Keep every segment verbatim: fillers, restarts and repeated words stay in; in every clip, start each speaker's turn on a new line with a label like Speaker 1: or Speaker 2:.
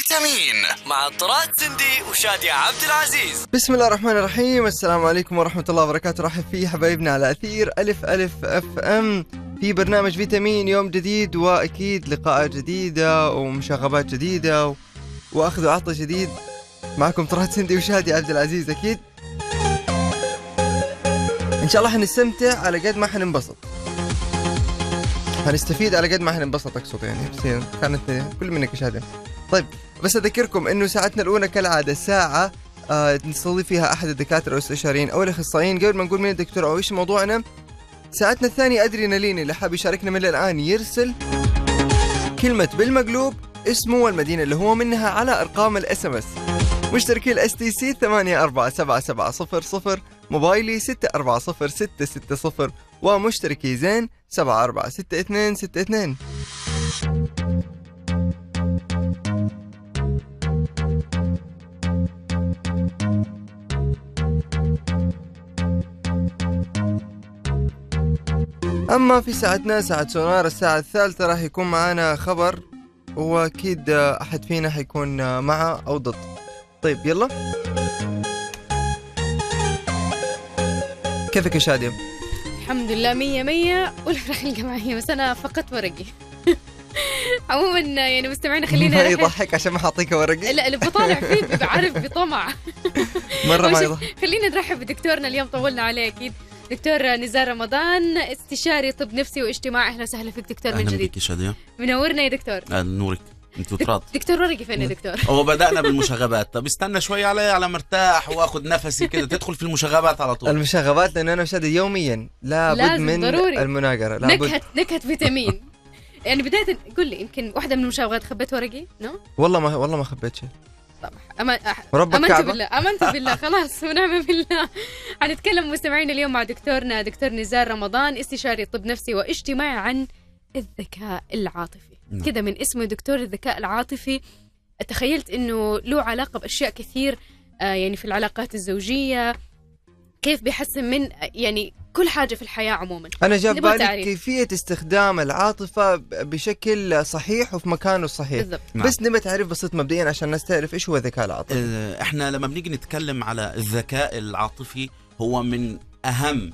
Speaker 1: فيتامين مع طراد سندي وشادية عبد العزيز.
Speaker 2: بسم الله الرحمن الرحيم. السلام عليكم ورحمة الله وبركاته. رحب فيه حبايبنا على أثير ألف ألف أف أم في برنامج فيتامين، يوم جديد وأكيد لقاءات جديدة ومشاغبات جديدة و... وأخذ وعطى جديد. معكم طراد سندي وشادية عبد العزيز. أكيد إن شاء الله حنستمتع على قد ما حننبسط، هنستفيد على قد ما حننبسط. أقصد يعني بس كانت كل منك شادية. طيب بس أذكركم إنه ساعتنا الأولى كالعادة ساعة آه نستضيف فيها أحد الدكاترة والاستشاريين أو الأخصائيين. قبل ما نقول مين الدكتور أو إيش موضوعنا، ساعتنا الثانية أدرينالين. اللي حاب يشاركنا من الآن يرسل كلمة بالمقلوب اسمه والمدينة اللي هو منها على أرقام الإس إم إس. مشتركي الإس تي سي ثمانية أربعة سبعة سبعة صفر صفر، موبايلي ستة أربعة صفر ستة ستة صفر، ومشتركي زين سبعة أربعة ستة اثنين ستة اثنين. أما في ساعتنا ساعة سونار الساعة الثالثة راح يكون معانا خبر، وأكيد أحد فينا حيكون معه أو ضد. طيب يلا، كيفك يا شادية؟
Speaker 3: الحمد لله مية مية والفرح الجماعية، بس أنا فقدت ورقي. عموما يعني مستمعين خلينا
Speaker 2: ما يضحك عشان ما حاعطيك ورقي.
Speaker 3: لا اللي بطالع فيه بعرف بطمع
Speaker 2: مرة ما يضحك.
Speaker 3: خلينا نرحب بدكتورنا اليوم، طولنا عليه أكيد. دكتور نزار رمضان، استشاري طب نفسي واجتماع. أهلا وسهلا فيك دكتور من جديد.
Speaker 4: أهلا بك يا شادية.
Speaker 3: منورنا يا دكتور.
Speaker 4: أهلا نورك. انتوا طراد.
Speaker 3: دكتور ورقي فين يا دكتور؟
Speaker 4: هو بدأنا بالمشاغبات، طب استنى شوي علي على مرتاح واخد نفسي كده، تدخل في المشاغبات على طول.
Speaker 2: المشاغبات لأن أنا وشادي يوميا لابد من
Speaker 3: ضروري.
Speaker 2: المناقرة. لابد.
Speaker 3: نكهة نكهة فيتامين. يعني بداية قل لي، يمكن واحدة من المشاغبات خبيت ورقي؟ نو؟
Speaker 2: والله ما والله ما خبيت شيء.
Speaker 3: طبعا أما
Speaker 2: رب
Speaker 3: أمنت
Speaker 2: الكعبة.
Speaker 3: بالله أمنت بالله خلاص ونعم بالله. هنتكلم مستمعين اليوم مع دكتورنا دكتور نزار رمضان، استشاري طب نفسي واجتماعي، عن الذكاء العاطفي. كذا من اسمه دكتور الذكاء العاطفي تخيلت إنه له علاقة بأشياء كثير، آه يعني في العلاقات الزوجية، كيف بيحسن من يعني كل حاجة في الحياة عموما.
Speaker 2: أنا جاب بالي كيفية استخدام العاطفة بشكل صحيح وفي مكانه الصحيح. بالضبط. بس نبي تعرف بسيط مبدئيا عشان الناس تعرف إيش هو الذكاء العاطفي.
Speaker 4: إحنا لما بنيجي نتكلم على الذكاء العاطفي، هو من أهم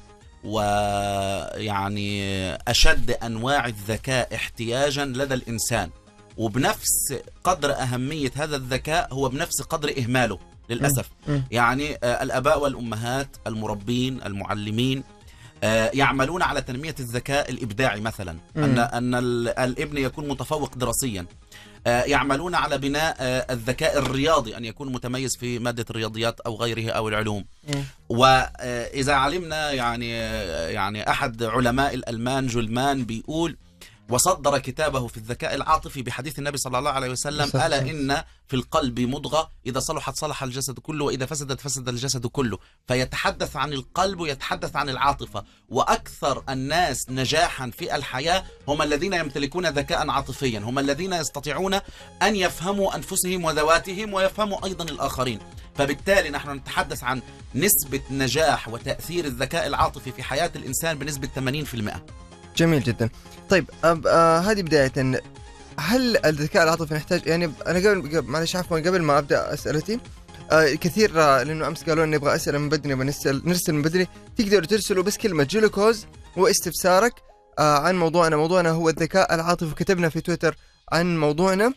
Speaker 4: ويعني أشد أنواع الذكاء احتياجا لدى الإنسان، وبنفس قدر أهمية هذا الذكاء هو بنفس قدر إهماله للأسف. م. م. يعني الآباء والأمهات، المربين، المعلمين يعملون على تنمية الذكاء الإبداعي مثلا، م. أن أن الابن يكون متفوق دراسيا. يعملون على بناء الذكاء الرياضي، أن يكون متميز في مادة الرياضيات أو غيره أو العلوم. م. وإذا علمنا يعني يعني أحد علماء الألمان جولمان بيقول، وصدر كتابه في الذكاء العاطفي بحديث النبي صلى الله عليه وسلم: ألا إن في القلب مضغة إذا صلحت صلح الجسد كله وإذا فسدت فسد الجسد كله. فيتحدث عن القلب ويتحدث عن العاطفة. وأكثر الناس نجاحا في الحياة هم الذين يمتلكون ذكاء عاطفيا، هم الذين يستطيعون أن يفهموا أنفسهم وذواتهم ويفهموا أيضا الآخرين. فبالتالي نحن نتحدث عن نسبة نجاح وتأثير الذكاء العاطفي في حياة الإنسان بنسبة ثمانين بالمئة.
Speaker 2: جميل جدا. طيب آه هذه بداية، هل الذكاء العاطفي نحتاج يعني أنا قبل معلش عفوا قبل ما أبدأ أسئلتي آه كثير آه لأنه أمس قالوا نبغى أسئلة من بدري، نبغى نرسل نرسل من بدري. تقدروا ترسلوا بس كلمة جلوكوز واستفسارك آه عن موضوعنا. موضوعنا هو الذكاء العاطفي، كتبنا في تويتر عن موضوعنا.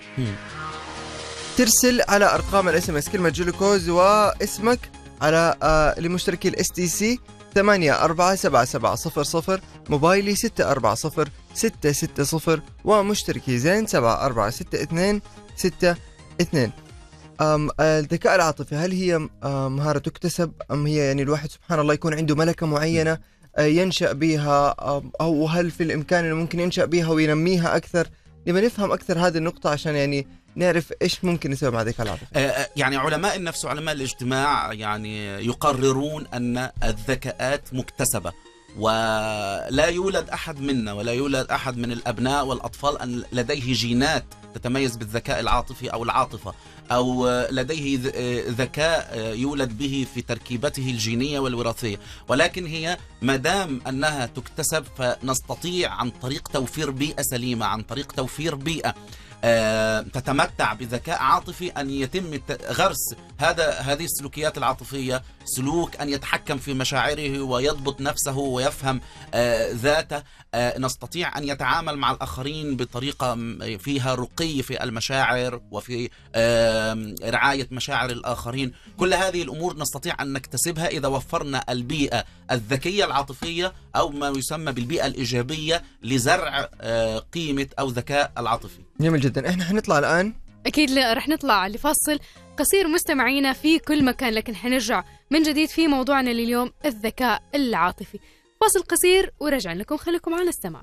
Speaker 2: ترسل على أرقام الاس ام اس كلمة جلوكوز واسمك على آه لمشتركي الاس تي سي ثمانية أربعة سبعة سبعة صفر صفر، موبايلي ستة أربعة صفر ستة ستة صفر، ومشتركي زين سبعة أربعة ستة اثنين ستة اثنين. أم الذكاء العاطفي هل هي مهارة تكتسب أم هي يعني الواحد سبحان الله يكون عنده ملكة معينة ينشأ بها، أو هل في الإمكان أنه ممكن ينشأ بها وينميها أكثر؟ نبغى نفهم أكثر هذه النقطة عشان يعني نعرف إيش ممكن نسوي مع الذكاء العاطفي.
Speaker 4: يعني علماء النفس وعلماء الاجتماع يعني يقررون أن الذكاءات مكتسبة، ولا يولد أحد منا ولا يولد أحد من الأبناء والأطفال أن لديه جينات تتميز بالذكاء العاطفي أو العاطفة، أو لديه ذكاء يولد به في تركيبته الجينية والوراثية، ولكن هي مدام أنها تكتسب فنستطيع عن طريق توفير بيئة سليمة، عن طريق توفير بيئة تتمتع بذكاء عاطفي، أن يتم غرس هذا هذه السلوكيات العاطفية، سلوك أن يتحكم في مشاعره ويضبط نفسه ويفهم ذاته. نستطيع أن يتعامل مع الآخرين بطريقة فيها رقي في المشاعر وفي رعاية مشاعر الآخرين. كل هذه الأمور نستطيع أن نكتسبها إذا وفرنا البيئة الذكية العاطفية، أو ما يسمى بالبيئة الإيجابية لزرع قيمة أو ذكاء العاطفي.
Speaker 2: جميل جدا. احنا حنطلع الآن
Speaker 3: أكيد لا رح نطلع لفاصل قصير مستمعينا في كل مكان، لكن حنرجع من جديد في موضوعنا لليوم الذكاء العاطفي. فاصل قصير ورجع لكم، خليكم على السماع.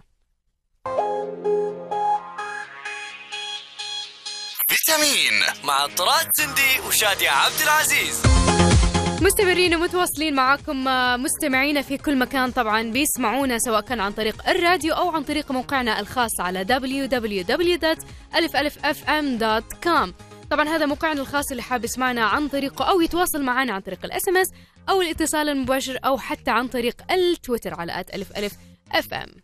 Speaker 1: فيتامين مع طراد سندي وشادية عبد العزيز.
Speaker 3: مستمرين ومتواصلين معكم مستمعينا في كل مكان، طبعا بيسمعونا سواء كان عن طريق الراديو أو عن طريق موقعنا الخاص على دبليو دبليو دبليو دوت ألف ألف إف إم دوت كوم. طبعا هذا موقعنا الخاص اللي حاب يسمعنا عن طريقه أو يتواصل معنا عن طريق الاس ام اس أو الاتصال المباشر أو حتى عن طريق التويتر على آت ألف ألف إف إم.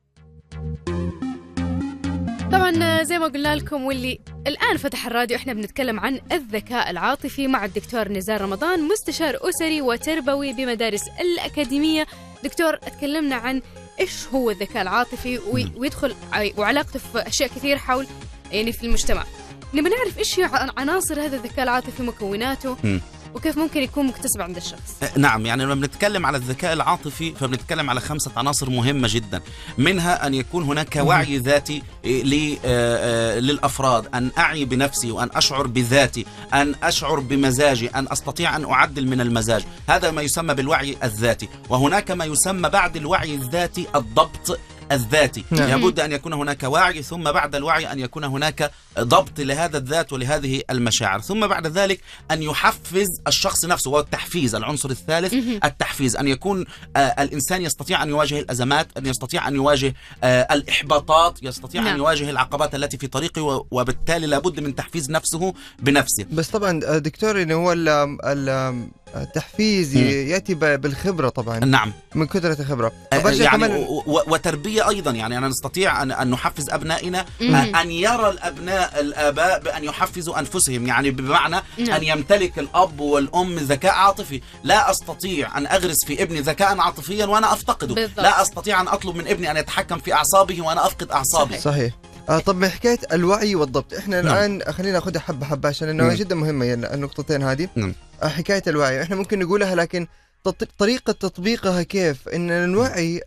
Speaker 3: طبعا زي ما قلنا لكم، واللي الآن فتح الراديو، احنا بنتكلم عن الذكاء العاطفي مع الدكتور نزار رمضان، مستشار أسري وتربوي بمدارس الأكاديمية. دكتور، اتكلمنا عن إيش هو الذكاء العاطفي ويدخل وعلاقته في أشياء كثير حول يعني في المجتمع. نبي نعرف إيش هي عناصر هذا الذكاء العاطفي، مكوناته، م. وكيف ممكن يكون مكتسب عند الشخص.
Speaker 4: نعم، يعني لما بنتكلم على الذكاء العاطفي فبنتكلم على خمسة عناصر مهمة جدا، منها أن يكون هناك وعي ذاتي للأفراد، أن أعي بنفسي وأن أشعر بذاتي، أن أشعر بمزاجي، أن أستطيع أن أعدل من المزاج، هذا ما يسمى بالوعي الذاتي. وهناك ما يسمى بعد الوعي الذاتي الضبط الذاتي. نعم. لابد أن يكون هناك وعي، ثم بعد الوعي أن يكون هناك ضبط لهذا الذات ولهذه المشاعر، ثم بعد ذلك أن يحفز الشخص نفسه، والتحفيز العنصر الثالث. التحفيز أن يكون آه الإنسان يستطيع أن يواجه الأزمات، أن يستطيع أن يواجه آه الإحباطات، يستطيع نعم. أن يواجه العقبات التي في طريقه، وبالتالي لابد من تحفيز نفسه بنفسه.
Speaker 2: بس طبعا دكتور، إنه هو ال التحفيز يأتي بالخبرة طبعا.
Speaker 4: نعم،
Speaker 2: من كثرة الخبرة
Speaker 4: يعني وتربية أيضا. يعني أنا نستطيع أن, أن نحفز أبنائنا، أن يرى الأبناء الآباء بأن يحفزوا أنفسهم، يعني بمعنى مم. أن يمتلك الأب والأم ذكاء عاطفي. لا أستطيع أن أغرس في ابني ذكاء عاطفيا وأنا أفتقده. بالضبط. لا أستطيع أن أطلب من ابني أن يتحكم في أعصابه وأنا أفقد أعصابي.
Speaker 2: صحيح, صحيح. آه طب من حكاية الوعي والضبط، إحنا نعم. الآن خلينا نأخذها حبة حبة عشان إنه جدا مهمة يعني النقطتين هذه. نعم. آه حكاية الوعي إحنا ممكن نقولها، لكن طريقة تطبيقها كيف؟ إن نوعي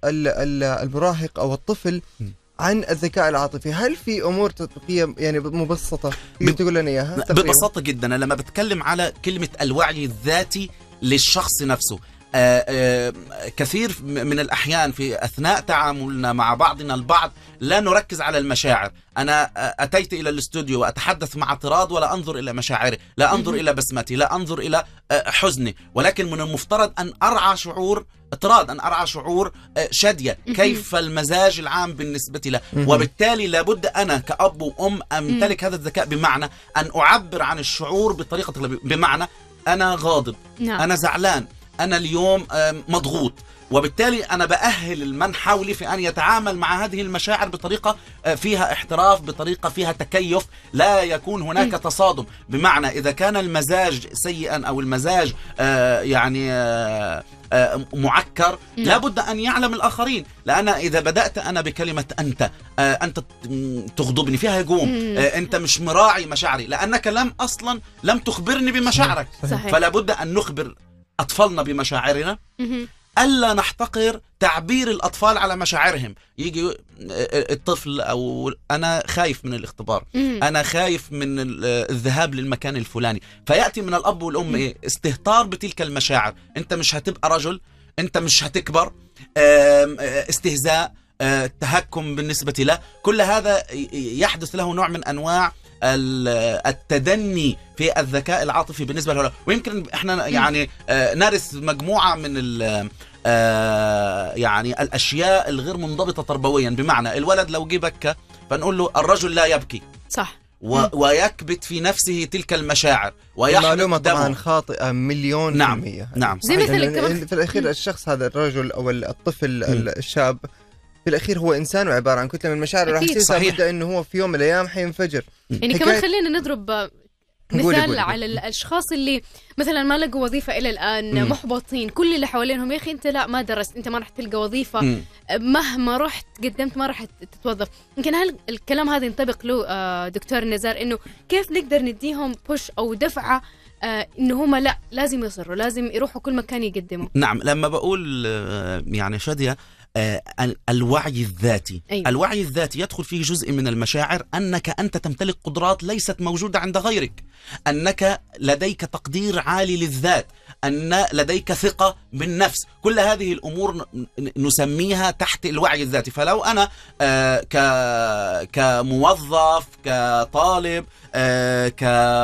Speaker 2: المراهق أو الطفل عن الذكاء العاطفي. هل في أمور تطبيقية يعني مبسطة تقول لنا إياها؟
Speaker 4: ببساطة جدا، لما بتكلم على كلمة الوعي الذاتي للشخص نفسه، آآ آآ كثير من الأحيان في أثناء تعاملنا مع بعضنا البعض لا نركز على المشاعر. أنا أتيت إلى الاستوديو وأتحدث مع طراد ولا أنظر إلى مشاعري، لا أنظر إلى بسمتي، لا أنظر إلى حزني، ولكن من المفترض أن أرعى شعور طراد، أن أرعى شعور شادية، كيف المزاج العام بالنسبة له. وبالتالي لابد أنا كأب وأم أمتلك هذا الذكاء، بمعنى أن أعبر عن الشعور بطريقة، بمعنى أنا غاضب، أنا زعلان، أنا اليوم مضغوط، وبالتالي أنا بأهل من حولي في أن يتعامل مع هذه المشاعر بطريقة فيها احتراف، بطريقة فيها تكيف، لا يكون هناك تصادم. بمعنى إذا كان المزاج سيئا أو المزاج يعني معكر، لابد أن يعلم الآخرين، لأن إذا بدأت أنا بكلمة أنت أنت تغضبني فيها هجوم، أنت مش مراعي مشاعري، لأنك لم أصلا لم تخبرني بمشاعرك. فلا بد أن نخبر أطفالنا بمشاعرنا، ألا نحتقر تعبير الأطفال على مشاعرهم. يجي الطفل أو أنا خايف من الاختبار، أنا خايف من الذهاب للمكان الفلاني، فيأتي من الأب والأم إيه؟ استهتار بتلك المشاعر. أنت مش هتبقى رجل، أنت مش هتكبر، استهزاء، التهكم بالنسبة له، كل هذا يحدث له نوع من أنواع التدني في الذكاء العاطفي بالنسبة له. ويمكن احنا يعني نرث مجموعة من يعني الأشياء الغير منضبطة تربويا، بمعنى الولد لو جه بكى فنقول له الرجل لا يبكي،
Speaker 3: صح،
Speaker 4: و... ويكبت في نفسه تلك المشاعر
Speaker 2: معلومة
Speaker 4: ويحرق
Speaker 2: طبعا
Speaker 4: دمه.
Speaker 2: خاطئة مليون
Speaker 4: نعم.
Speaker 2: في المية.
Speaker 4: نعم
Speaker 3: زي
Speaker 2: صحيح.
Speaker 3: مثل
Speaker 2: لأن
Speaker 3: كمان-
Speaker 2: في الأخير الشخص هذا الرجل أو الطفل
Speaker 4: م.
Speaker 2: الشاب في الأخير هو إنسان وعبارة عن كتلة من المشاعر، راح
Speaker 3: أكيد.
Speaker 2: يصير
Speaker 4: صحيح.
Speaker 2: بده إنه هو في يوم من الأيام حينفجر.
Speaker 3: يعني
Speaker 2: حكاية-
Speaker 3: كمان خلينا نضرب
Speaker 2: قولي-
Speaker 3: مثال
Speaker 2: قولي.
Speaker 3: على الاشخاص اللي مثلا ما لقوا وظيفه الى الان،
Speaker 4: مم.
Speaker 3: محبطين، كل اللي حوالينهم يا اخي انت لا ما درست، انت ما راح تلقى وظيفه،
Speaker 4: مم.
Speaker 3: مهما رحت قدمت ما راح تتوظف. يمكن هل الكلام هذا ينطبق له آه، دكتور نزار، انه كيف نقدر نديهم بوش او دفعه آه، انه هم لا لازم يصروا، لازم يروحوا كل مكان يقدموا؟
Speaker 4: نعم، لما بقول آه، يعني شادية آه، ال- الوعي الذاتي.
Speaker 3: أيوة.
Speaker 4: الوعي الذاتي يدخل فيه جزء من المشاعر، أنك أنت تمتلك قدرات ليست موجودة عند غيرك، أنك لديك تقدير عالي للذات، أن لديك ثقة بالنفس. كل هذه الأمور ن- ن- نسميها تحت الوعي الذاتي. فلو أنا آه، ك- كموظف، كطالب، آه، ك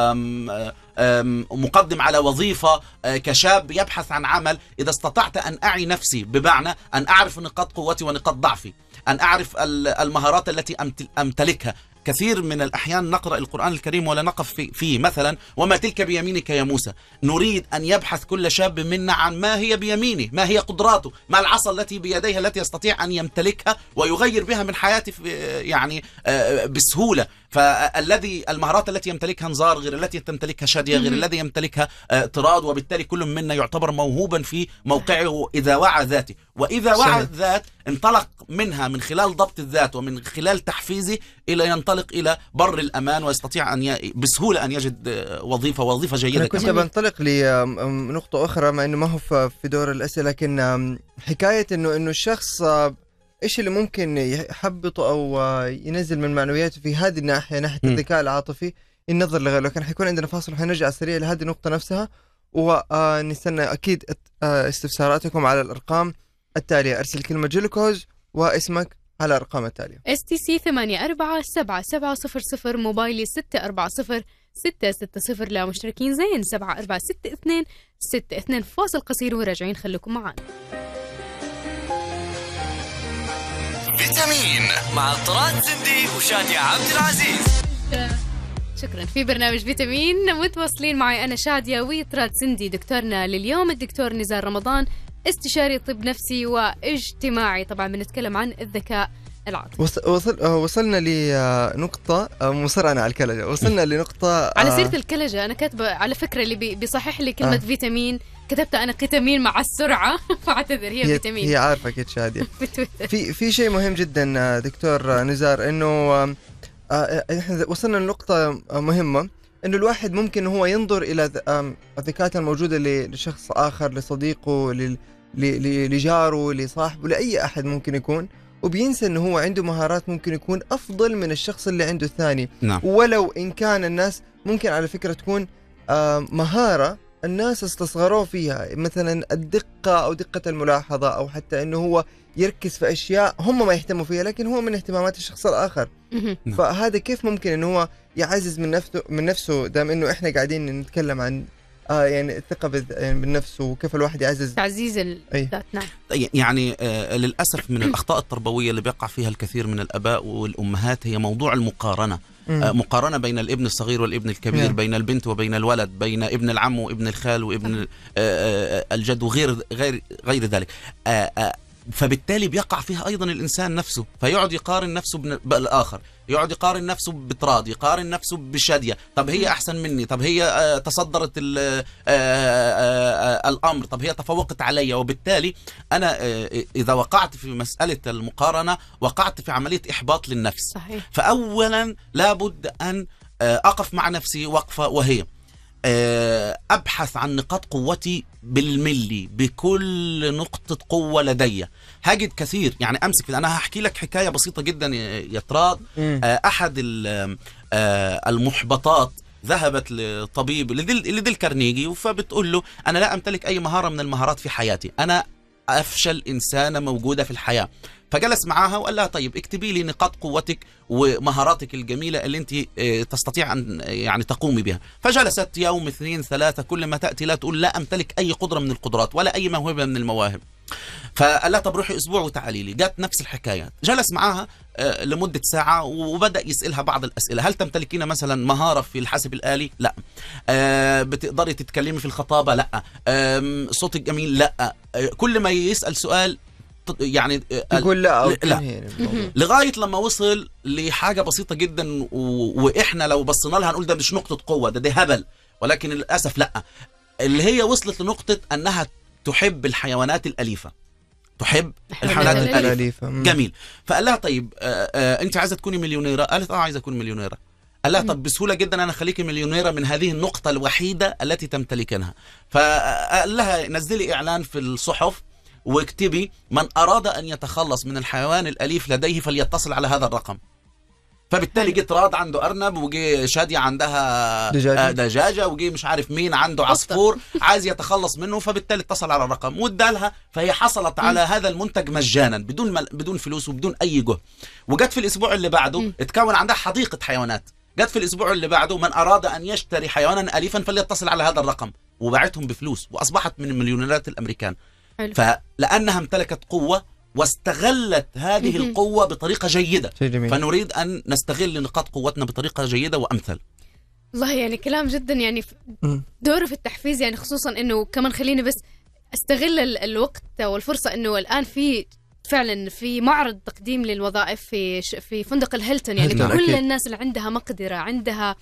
Speaker 4: آم، مقدم على وظيفة، آه، كشاب يبحث عن عمل، إذا استطعت أن أعي نفسي، بمعنى أن أعرف نقاط قوتي ونقاط ضعفي، أن أعرف ال- المهارات التي أمت- أمتلكها. كثير من الأحيان نقرأ القرآن الكريم ولا نقف في- فيه، مثلا وما تلك بيمينك يا موسى. نريد أن يبحث كل شاب منا عن ما هي بيمينه، ما هي قدراته، ما العصا التي بيديها التي يستطيع أن يمتلكها ويغير بها من حياته في- يعني آه، بسهولة. فالذي المهارات التي يمتلكها نزار غير التي تمتلكها شادية، غير
Speaker 3: مهم.
Speaker 4: الذي يمتلكها آه، طراد، وبالتالي كل منا يعتبر موهوبا في موقعه إذا وعى ذاته. وإذا وعى
Speaker 2: صحيح.
Speaker 4: الذات انطلق منها من خلال ضبط الذات ومن خلال تحفيزه إلى ينطلق إلى بر الأمان، ويستطيع أن ي... بسهولة أن يجد آه، وظيفة وظيفة جيدة
Speaker 2: أنا كنت
Speaker 4: كمان.
Speaker 2: بنطلق لنقطة أخرى مع إنه ما هو في في دور الأسئلة، لكن آم، حكاية إنه إنه الشخص آه، إيش اللي ممكن يحبطه أو آه، ينزل من معنوياته في هذه الناحية، ناحية
Speaker 4: م.
Speaker 2: الذكاء العاطفي، النظر لغيره. لكن حيكون عندنا فاصل وحنرجع سريع لهذه النقطة نفسها، ونستنى أكيد آه، استفساراتكم على الأرقام التالية. أرسل كلمة جلوكوز واسمك على الأرقام التالية.
Speaker 3: اس تي سي ثمانية أربعة سبعة سبعة صفر صفر، موبايلي ستة أربعة صفر ستة ستة صفر، لا مشتركين زين سبعة أربعة ستة اثنين ستة اثنين. فاصل قصير وراجعين، خليكم معنا.
Speaker 1: فيتامين مع طراد زندي وشادية عبد العزيز.
Speaker 3: شكرا. في برنامج فيتامين متواصلين معي أنا شادية وطراد سندي. دكتورنا لليوم الدكتور نزار رمضان، استشاري طب نفسي واجتماعي. طبعا بنتكلم عن الذكاء العاطفي.
Speaker 2: وص- وصل آه، وصلنا لنقطة آه، مصر أنا على الكلجة. وصلنا لنقطة
Speaker 3: على
Speaker 2: آه،
Speaker 3: سيرة الكلجة، أنا كاتبة على فكرة اللي بي- بيصحح لي كلمة
Speaker 2: آه.
Speaker 3: فيتامين، كتبتها أنا قتامين مع السرعة فاعتذر، هي
Speaker 2: هي,
Speaker 3: فيتامين
Speaker 2: هي عارفة كده شادية.
Speaker 3: في تويتر.
Speaker 2: في في شيء مهم جدا آه، دكتور آه، نزار، انه آه، آه، احنا وصلنا لنقطة آه، مهمة، انه الواحد ممكن هو ينظر الى ذ- آم، الذكاءات الموجودة ل- لشخص اخر، لصديقه، لل- ل- ل- لجاره، لصاحبه، لاي احد ممكن يكون، وبينسى انه هو عنده مهارات ممكن يكون افضل من الشخص اللي عنده الثاني.
Speaker 4: نعم.
Speaker 2: ولو ان كان الناس ممكن على فكرة تكون آه، مهارة الناس استصغروه فيها، مثلا الدقة أو دقة الملاحظة، أو حتى أنه هو يركز في أشياء هم ما يهتموا فيها لكن هو من اهتمامات الشخص الآخر.
Speaker 3: مهم.
Speaker 4: نعم.
Speaker 2: فهذا كيف ممكن أنه هو يعزز من نفسه من نفسه دام أنه إحنا قاعدين نتكلم عن آه يعني الثقة بالذ- يعني بالنفس، وكيف الواحد يعزز.
Speaker 3: تعزيز الذات. نعم.
Speaker 4: يعني آه، للأسف من الأخطاء التربوية اللي بيقع فيها الكثير من الآباء والأمهات هي موضوع المقارنة.
Speaker 2: مم.
Speaker 4: آه، مقارنة بين الابن الصغير والابن الكبير،
Speaker 2: نعم.
Speaker 4: بين البنت وبين الولد، بين ابن العم وابن الخال وابن ال- آه، آه، الجد وغير غير غير ذلك. آه، آه، فبالتالي بيقع فيها أيضا الإنسان نفسه، فيقعد يقارن نفسه بن- بالآخر، يقعد يقارن نفسه بطراد، يقارن نفسه بشادية. طب هي أحسن مني، طب هي آه، تصدرت ال- آه، آه، آه، الأمر، طب هي تفوقت علي. وبالتالي أنا آه، إذا وقعت في مسألة المقارنة وقعت في عملية إحباط للنفس.
Speaker 3: صحيح.
Speaker 4: فأولا لابد أن آه، أقف مع نفسي وقفة، وهي آه، أبحث عن نقاط قوتي بالملي، بكل نقطة قوة لدي هجد كثير. يعني أمسك، أنا هحكي لك حكاية بسيطة جدا يا يا طراد.
Speaker 2: مم.
Speaker 4: آه، أحد ال- آه، المحبطات ذهبت لطبيب لديل, لديل كارنيجي، فبتقول له أنا لا أمتلك أي مهارة من المهارات في حياتي، أنا أفشل إنسانة موجودة في الحياة. فجلس معاها وقال لها طيب اكتبي لي نقاط قوتك ومهاراتك الجميلة اللي انت اه تستطيع أن يعني تقومي بها. فجلست يوم اثنين ثلاثة، كل ما تأتي لا تقول لا أمتلك أي قدرة من القدرات ولا أي موهبة من المواهب. فقال لها طب روحي أسبوع وتعالي لي. جات نفس الحكاية، جلس معاها آه، لمدة ساعة، وبدأ يسألها بعض الأسئلة. هل تمتلكين مثلا مهارة في الحاسب الآلي؟ لا. آه، بتقدري تتكلمي في الخطابة؟ لا. آه، صوتك جميل؟ لا. آه، كل ما يسأل سؤال يعني
Speaker 2: يقول لا أو
Speaker 4: لا، لغاية لما وصل لحاجة بسيطة جدا، و... وإحنا لو بصينا لها نقول ده مش نقطة قوة، ده ده هبل، ولكن للأسف لا، اللي هي وصلت لنقطة أنها تحب الحيوانات الأليفة، تحب الحيوانات الأليفة. جميل. فقال لها طيب آآ آآ أنت عايزة تكوني مليونيرة؟ قالت آه عايزة أكون مليونيرة. قال لها طب بسهولة جدا أنا خليكي مليونيرة من هذه النقطة الوحيدة التي تمتلكنها. فقال لها نزلي إعلان في الصحف واكتبي من أراد أن يتخلص من الحيوان الأليف لديه فليتصل على هذا الرقم. فبالتالي جيت راد عنده أرنب، وجي شادية عندها دجاجة, دجاجة وجي مش عارف مين عنده عصفور عايز يتخلص منه، فبالتالي اتصل على الرقم وادالها، فهي حصلت على هذا المنتج مجانا بدون مل... بدون فلوس وبدون أي جهد. وجت في الأسبوع اللي بعده اتكون عندها حديقة حيوانات. جت في الأسبوع اللي بعده من أراد أن يشتري حيوانا أليفا فليتصل على هذا الرقم، وباعتهم بفلوس وأصبحت من المليونيرات الأمريكان. حلو. فلأنها امتلكت قوة واستغلت هذه القوة بطريقة جيدة، فنريد أن نستغل نقاط قوتنا بطريقة جيدة وأمثل.
Speaker 3: والله يعني كلام جدا يعني دوره في التحفيز، يعني خصوصا أنه كمان خليني بس استغل الوقت والفرصة أنه الآن في فعلا في معرض تقديم للوظائف في في فندق الهيلتون، يعني كل أكيد. الناس اللي عندها مقدرة، عندها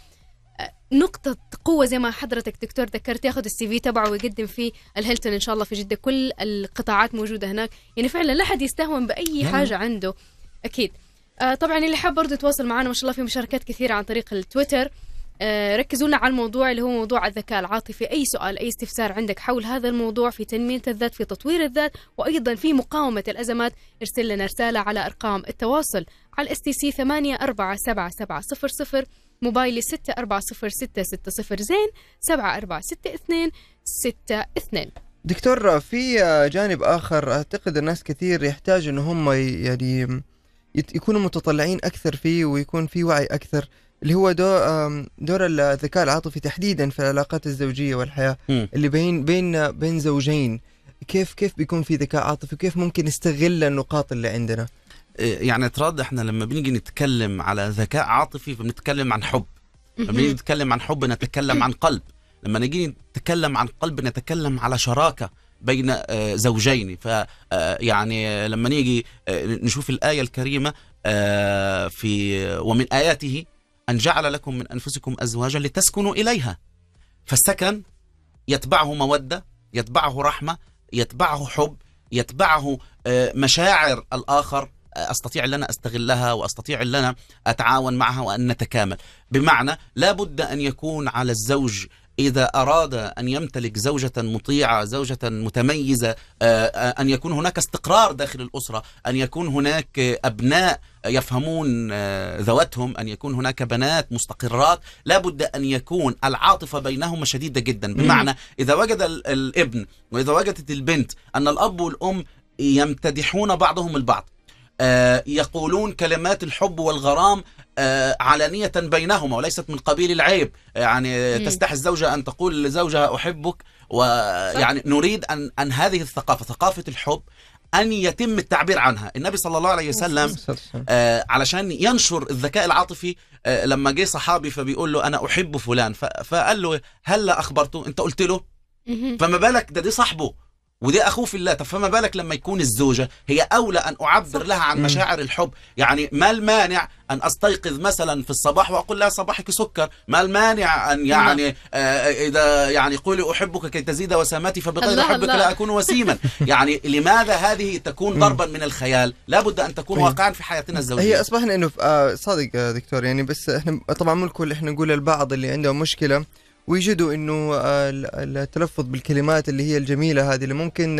Speaker 3: نقطة قوة زي ما حضرتك دكتور ذكرت، ياخذ السي في تبعه ويقدم في الهيلتون إن شاء الله في جدة، كل القطاعات موجودة هناك، يعني فعلا لا حد يستهون بأي حاجة عنده أكيد. آه طبعا اللي حاب برضو يتواصل معنا ما شاء الله في مشاركات كثيرة عن طريق التويتر. آه ركزوا لنا على الموضوع اللي هو موضوع الذكاء العاطفي، أي سؤال أي استفسار عندك حول هذا الموضوع في تنمية الذات، في تطوير الذات، وأيضا في مقاومة الأزمات، ارسل لنا رسالة على أرقام التواصل على الاس تي سي ثمانية أربعة سبعة سبعة صفر صفر، موبايلي ستة أربعة صفر ستة ستة صفر، زين سبعة أربعة ستة اثنين ستة اثنين.
Speaker 2: دكتور في جانب آخر أعتقد الناس كثير يحتاج أن هم يعني يكونوا متطلعين أكثر فيه ويكون في وعي أكثر، اللي هو دور, دور الذكاء العاطفي تحديدا في العلاقات الزوجية والحياة م. اللي بين بين بين زوجين. كيف كيف بيكون في ذكاء عاطفي وكيف ممكن نستغل النقاط اللي عندنا؟
Speaker 4: يعني تراد احنا لما بنيجي نتكلم على ذكاء عاطفي فبنتكلم عن حب، لما نيجي نتكلم عن حب نتكلم عن قلب، لما نيجي نتكلم عن قلب نتكلم على شراكة بين زوجين. ف يعني لما نيجي نشوف الآية الكريمة في ومن آياته أن جعل لكم من أنفسكم أزواجا لتسكنوا إليها، فالسكن يتبعه مودة، يتبعه رحمة، يتبعه حب، يتبعه مشاعر الآخر، أستطيع أن أنا أستغلها وأستطيع أن أنا أتعاون معها وأن نتكامل. بمعنى لا بد أن يكون على الزوج إذا أراد أن يمتلك زوجة مطيعة، زوجة متميزة، أن يكون هناك استقرار داخل الأسرة، أن يكون هناك أبناء يفهمون ذواتهم، أن يكون هناك بنات مستقرات، لا بد أن يكون العاطفة بينهما شديدة جدا. بمعنى إذا وجد الابن وإذا وجدت البنت أن الأب والأم يمتدحون بعضهم البعض، آه يقولون كلمات الحب والغرام آه علانية بينهما وليست من قبيل العيب، يعني مم. تستحي الزوجة أن تقول لزوجها أحبك، ويعني نريد أن, أن هذه الثقافة، ثقافة الحب، أن يتم التعبير عنها. النبي صلى الله عليه وسلم آه علشان ينشر الذكاء العاطفي آه لما جه صحابي فبيقول له أنا أحب فلان، فقال له هلا أخبرته؟ أنت قلت له؟ فما بالك ده دي صاحبه ودي أخوه في الله، فما بالك لما يكون الزوجة هي أولى أن أعبر لها عن مشاعر الحب. يعني ما المانع أن أستيقظ مثلا في الصباح وأقول لها صباحك سكر، ما المانع أن يعني آه إذا يعني قولي أحبك كي تزيد وسامتي فبغير حبك لا أكون وسيما. يعني لماذا هذه تكون ضربا من الخيال؟ لابد أن تكون واقعا في حياتنا الزوجية.
Speaker 2: هي أصبحنا إنه آه صادق آه دكتور، يعني بس إحنا طبعا مو الكل، إحنا نقول البعض اللي عنده مشكلة ويجدوا انه التلفظ بالكلمات اللي هي الجميله هذه اللي ممكن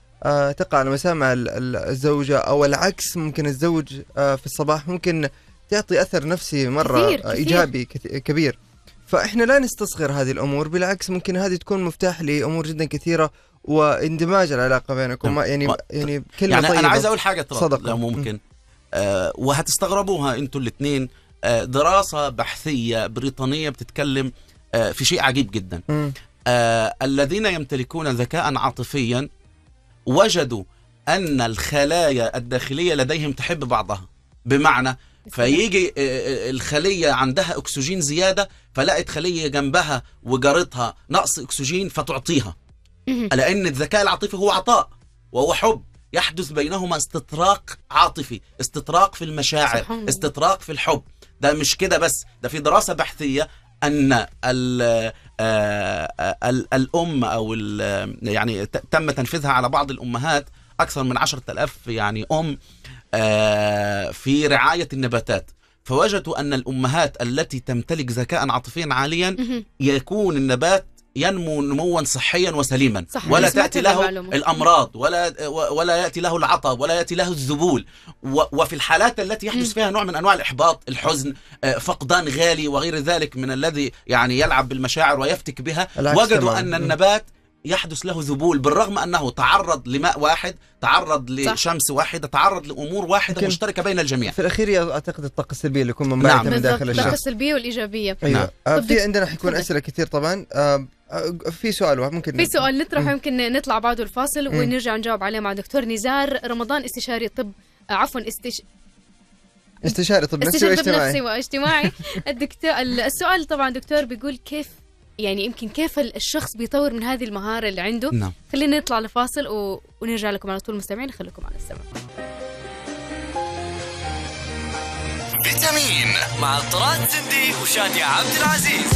Speaker 2: تقع على مسامع الزوجه، او العكس ممكن الزوج في الصباح ممكن تعطي اثر نفسي مره كثير ايجابي كثير كبير. فاحنا لا نستصغر هذه الامور، بالعكس ممكن هذه تكون مفتاح لامور جدا كثيره واندماج العلاقه بينكم. يعني يعني كلمه
Speaker 4: يعني
Speaker 2: طيبه.
Speaker 4: انا عايز اقول حاجه لو ممكن آه وهتستغربوها انتوا الاثنين. آه دراسه بحثيه بريطانيه بتتكلم في شيء عجيب جدا. آه الذين يمتلكون ذكاء عاطفيا وجدوا أن الخلايا الداخلية لديهم تحب بعضها. بمعنى فيجي الخلية عندها أكسجين زيادة، فلقت خلية جنبها وجارتها نقص أكسجين فتعطيها، لأن الذكاء العاطفي هو عطاء وهو حب، يحدث بينهما استطراق عاطفي، استطراق في المشاعر، استطراق في الحب. ده مش كده بس، ده في دراسة بحثية أن ال ال الأم أو يعني تم تنفيذها على بعض الأمهات، أكثر من عشرة آلاف يعني أم في رعاية النباتات، فوجدوا أن الأمهات التي تمتلك ذكاء عاطفيا عاليا يكون النبات ينمو نموا صحيا وسليما، ولا تأتي له الأمراض ولا ولا يأتي له العطب ولا يأتي له الذبول. وفي الحالات التي يحدث فيها نوع من أنواع الإحباط، الحزن، فقدان غالي وغير ذلك من الذي يعني يلعب بالمشاعر ويفتك بها، وجدوا أن النبات يحدث له ذبول، بالرغم أنه تعرض لماء واحد، تعرض لشمس واحدة، تعرض لأمور واحدة مشتركة بين الجميع.
Speaker 2: في الأخير أعتقد الطاقة السلبية اللي يكون منبعثة
Speaker 4: نعم.
Speaker 2: من داخل الشخص،
Speaker 3: الطاقة السلبية والإيجابية.
Speaker 2: أيوة. آه في عندنا حيكون أسئلة كثير طبعا. آه في سؤال واحد ممكن
Speaker 3: في سؤال نطرحه يمكن نطلع بعده الفاصل ونرجع نجاوب عليه مع دكتور نزار رمضان، استشاري طب آه عفوا استش...
Speaker 2: استشاري طب نفسي واجتماعي.
Speaker 3: واجتماعي. الدكتور السؤال طبعا دكتور بيقول كيف يعني يمكن كيف الشخص بيطور من هذه المهارة اللي عنده.
Speaker 4: نعم.
Speaker 3: خلينا نطلع لفاصل و... ونرجع لكم على طول مستمعين، خليكم على السمع.
Speaker 1: فيتامين مع طراد زندي وشادي عبد العزيز.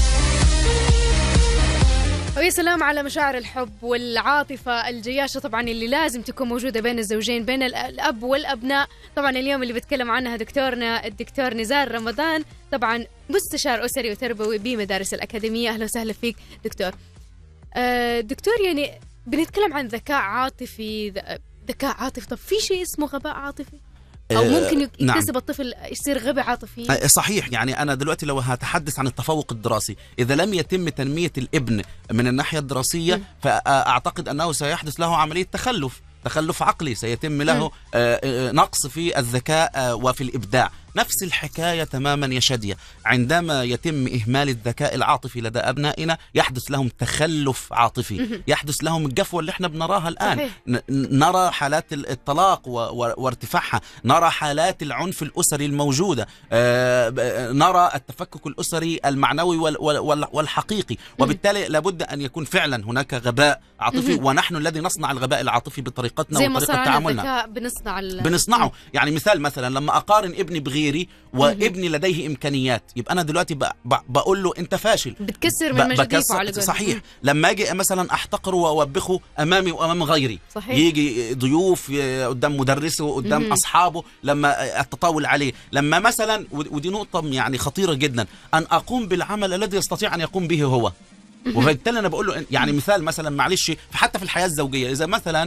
Speaker 3: ويا سلام على مشاعر الحب والعاطفة الجياشة طبعا اللي لازم تكون موجودة بين الزوجين، بين الأب والأبناء. طبعا اليوم اللي بتكلم عنها دكتورنا الدكتور نزار رمضان، طبعا مستشار أسري وتربوي بمدارس الأكاديمية. أهلا وسهلا فيك دكتور. آه دكتور يعني بنتكلم عن ذكاء عاطفي، ذكاء عاطفي، طب في شيء اسمه غباء عاطفي؟ أو ممكن يكتسب نعم. الطفل يصير غبي عاطفي؟
Speaker 4: صحيح. يعني أنا دلوقتي لو هتحدث عن التفوق الدراسي، إذا لم يتم تنمية الابن من الناحية الدراسية م. فأعتقد أنه سيحدث له عملية تخلف تخلف عقلي، سيتم له نقص في الذكاء وفي الإبداع. نفس الحكاية تماما يا شادية، عندما يتم إهمال الذكاء العاطفي لدى أبنائنا يحدث لهم تخلف عاطفي، يحدث لهم الجفوة اللي احنا بنراها الآن. صحيح. نرى حالات الطلاق وارتفاعها، نرى حالات العنف الأسري الموجودة، نرى التفكك الأسري المعنوي والحقيقي، وبالتالي لابد أن يكون فعلا هناك غباء عاطفي، ونحن الذي نصنع الغباء العاطفي بطريقتنا وطريقة تعاملنا.
Speaker 3: بنصنع
Speaker 4: بنصنعه. يعني مثال مثلا لما أقارن ابني بغيري وابني لديه إمكانيات، يبقى أنا دلوقتي بقول له أنت فاشل،
Speaker 3: بتكسر من مجديفه على قولك.
Speaker 4: صحيح. لما أجي مثلا أحتقره وأوبخه أمامي وأمام غيري، صحيح. يجي ضيوف قدام مدرسه قدام مم. أصحابه، لما أتطاول عليه، لما مثلا ودي نقطة يعني خطيرة جدا، أن أقوم بالعمل الذي يستطيع أن يقوم به هو، وبالتالي انا بقول له يعني مثال مثلا معلش حتى في الحياه الزوجيه، اذا مثلا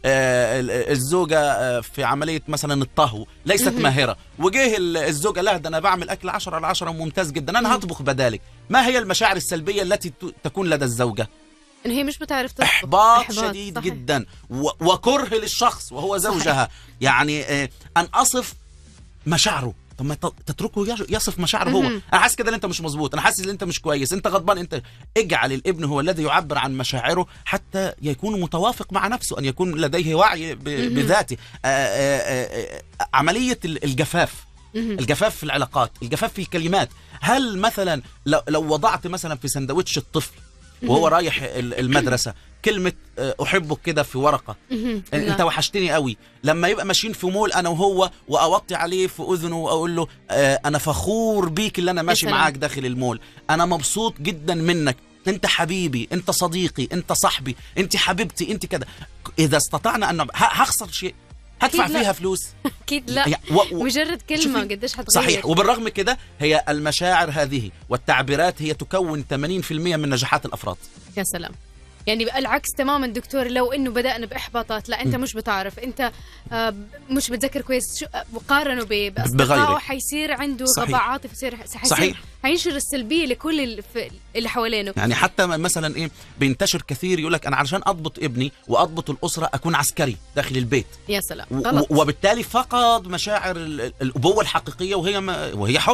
Speaker 4: الزوجه في عمليه مثلا الطهو ليست ماهره، وجه الزوجه لا ده انا بعمل اكل عشرة على عشرة ممتاز جدا، انا هطبخ بدالك، ما هي المشاعر السلبيه التي تكون لدى الزوجه؟
Speaker 3: ان هي مش بتعرف تطبخ،
Speaker 4: احباط, إحباط شديد صحيح. جدا وكره للشخص وهو زوجها. صحيح. يعني ان اصف مشاعره، طب ما تتركه يصف مشاعره هو، انا حاسس كده ان انت مش مظبوط، انا حاسس ان انت مش كويس، انت غضبان، انت اجعل الابن هو الذي يعبر عن مشاعره حتى يكون متوافق مع نفسه، ان يكون لديه وعي بذاته. آآ آآ عمليه الجفاف، الجفاف في العلاقات، الجفاف في الكلمات. هل مثلا لو, لو وضعت مثلا في سندوتش الطفل وهو رايح المدرسة كلمة أحبك كده في ورقة، أنت وحشتني قوي، لما يبقى ماشيين في مول أنا وهو وأوطي عليه في أذنه وأقول له أنا فخور بيك اللي أنا ماشي معاك داخل المول، أنا مبسوط جدا منك، أنت حبيبي، أنت صديقي، أنت صاحبي، أنت حبيبتي، أنت كده. إذا استطعنا أن هخسر شيء هدفع فيها فلوس؟ أكيد
Speaker 3: لا. و... و... مجرد كلمة قديش هتغير.
Speaker 4: صحيح. وبالرغم كده هي المشاعر هذه والتعبيرات هي تكون ثمانين بالمئة من نجاحات الأفراد.
Speaker 3: يا سلام. يعني العكس تماما دكتور، لو انه بدأنا باحباطات، لا انت م. مش بتعرف، انت آه مش بتذكر كويس، وقارنه باصدقائه حيصير عنده غباء عاطفي، يصير حيصير حينشر السلبيه لكل اللي حوالينه.
Speaker 4: يعني حتى مثلا ايه بينتشر كثير يقول لك انا علشان اضبط ابني واضبط الاسره اكون عسكري داخل البيت.
Speaker 3: يا سلام.
Speaker 4: غلط. وبالتالي فقد مشاعر الابوه الحقيقيه وهي ما وهي حب،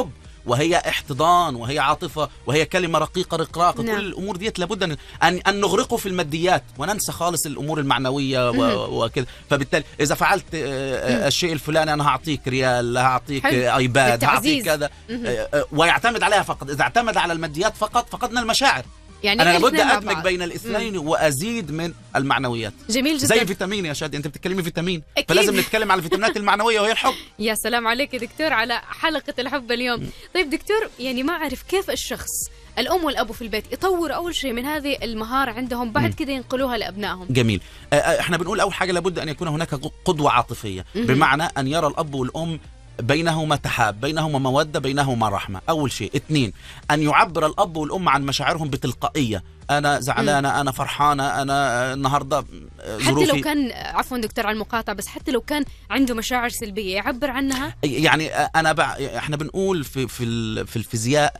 Speaker 4: وهي احتضان وهي عاطفة وهي كلمة رقيقة رقراقة.
Speaker 3: نعم.
Speaker 4: كل الأمور ديت لابد أن أن نغرقه في الماديات وننسى خالص الأمور المعنوية وكذا. فبالتالي إذا فعلت الشيء الفلاني أنا هعطيك ريال، هعطيك آيباد، هعطيك كذا، ويعتمد عليها فقط. إذا اعتمد على الماديات فقط فقدنا المشاعر. يعني أنا لابد أدمج بين الاثنين مم. وأزيد من المعنويات.
Speaker 3: جميل جدا.
Speaker 4: زي فيتامين يا شادي، أنت بتتكلمي فيتامين أكيد. فلازم نتكلم على الفيتامينات المعنوية وهي الحب.
Speaker 3: يا سلام عليك يا دكتور على حلقة الحب اليوم. مم. طيب دكتور، يعني ما أعرف كيف الشخص الأم والأب في البيت يطور أول شيء من هذه المهارة عندهم، بعد كده ينقلوها لأبنائهم.
Speaker 4: جميل. احنا بنقول أول حاجة لابد أن يكون هناك قدوة عاطفية، مم. بمعنى أن يرى الأب والأم بينهما تحاب، بينهما مودة، بينهما رحمة. أول شيء. اثنين، أن يعبر الأب والأم عن مشاعرهم بتلقائية. أنا زعلانة، أنا فرحانة، أنا النهاردة ظروفي.
Speaker 3: حتى لو كان، عفوا دكتور على المقاطعة، بس حتى لو كان عنده مشاعر سلبية يعبر عنها.
Speaker 4: يعني أنا بع... إحنا بنقول في في في الفيزياء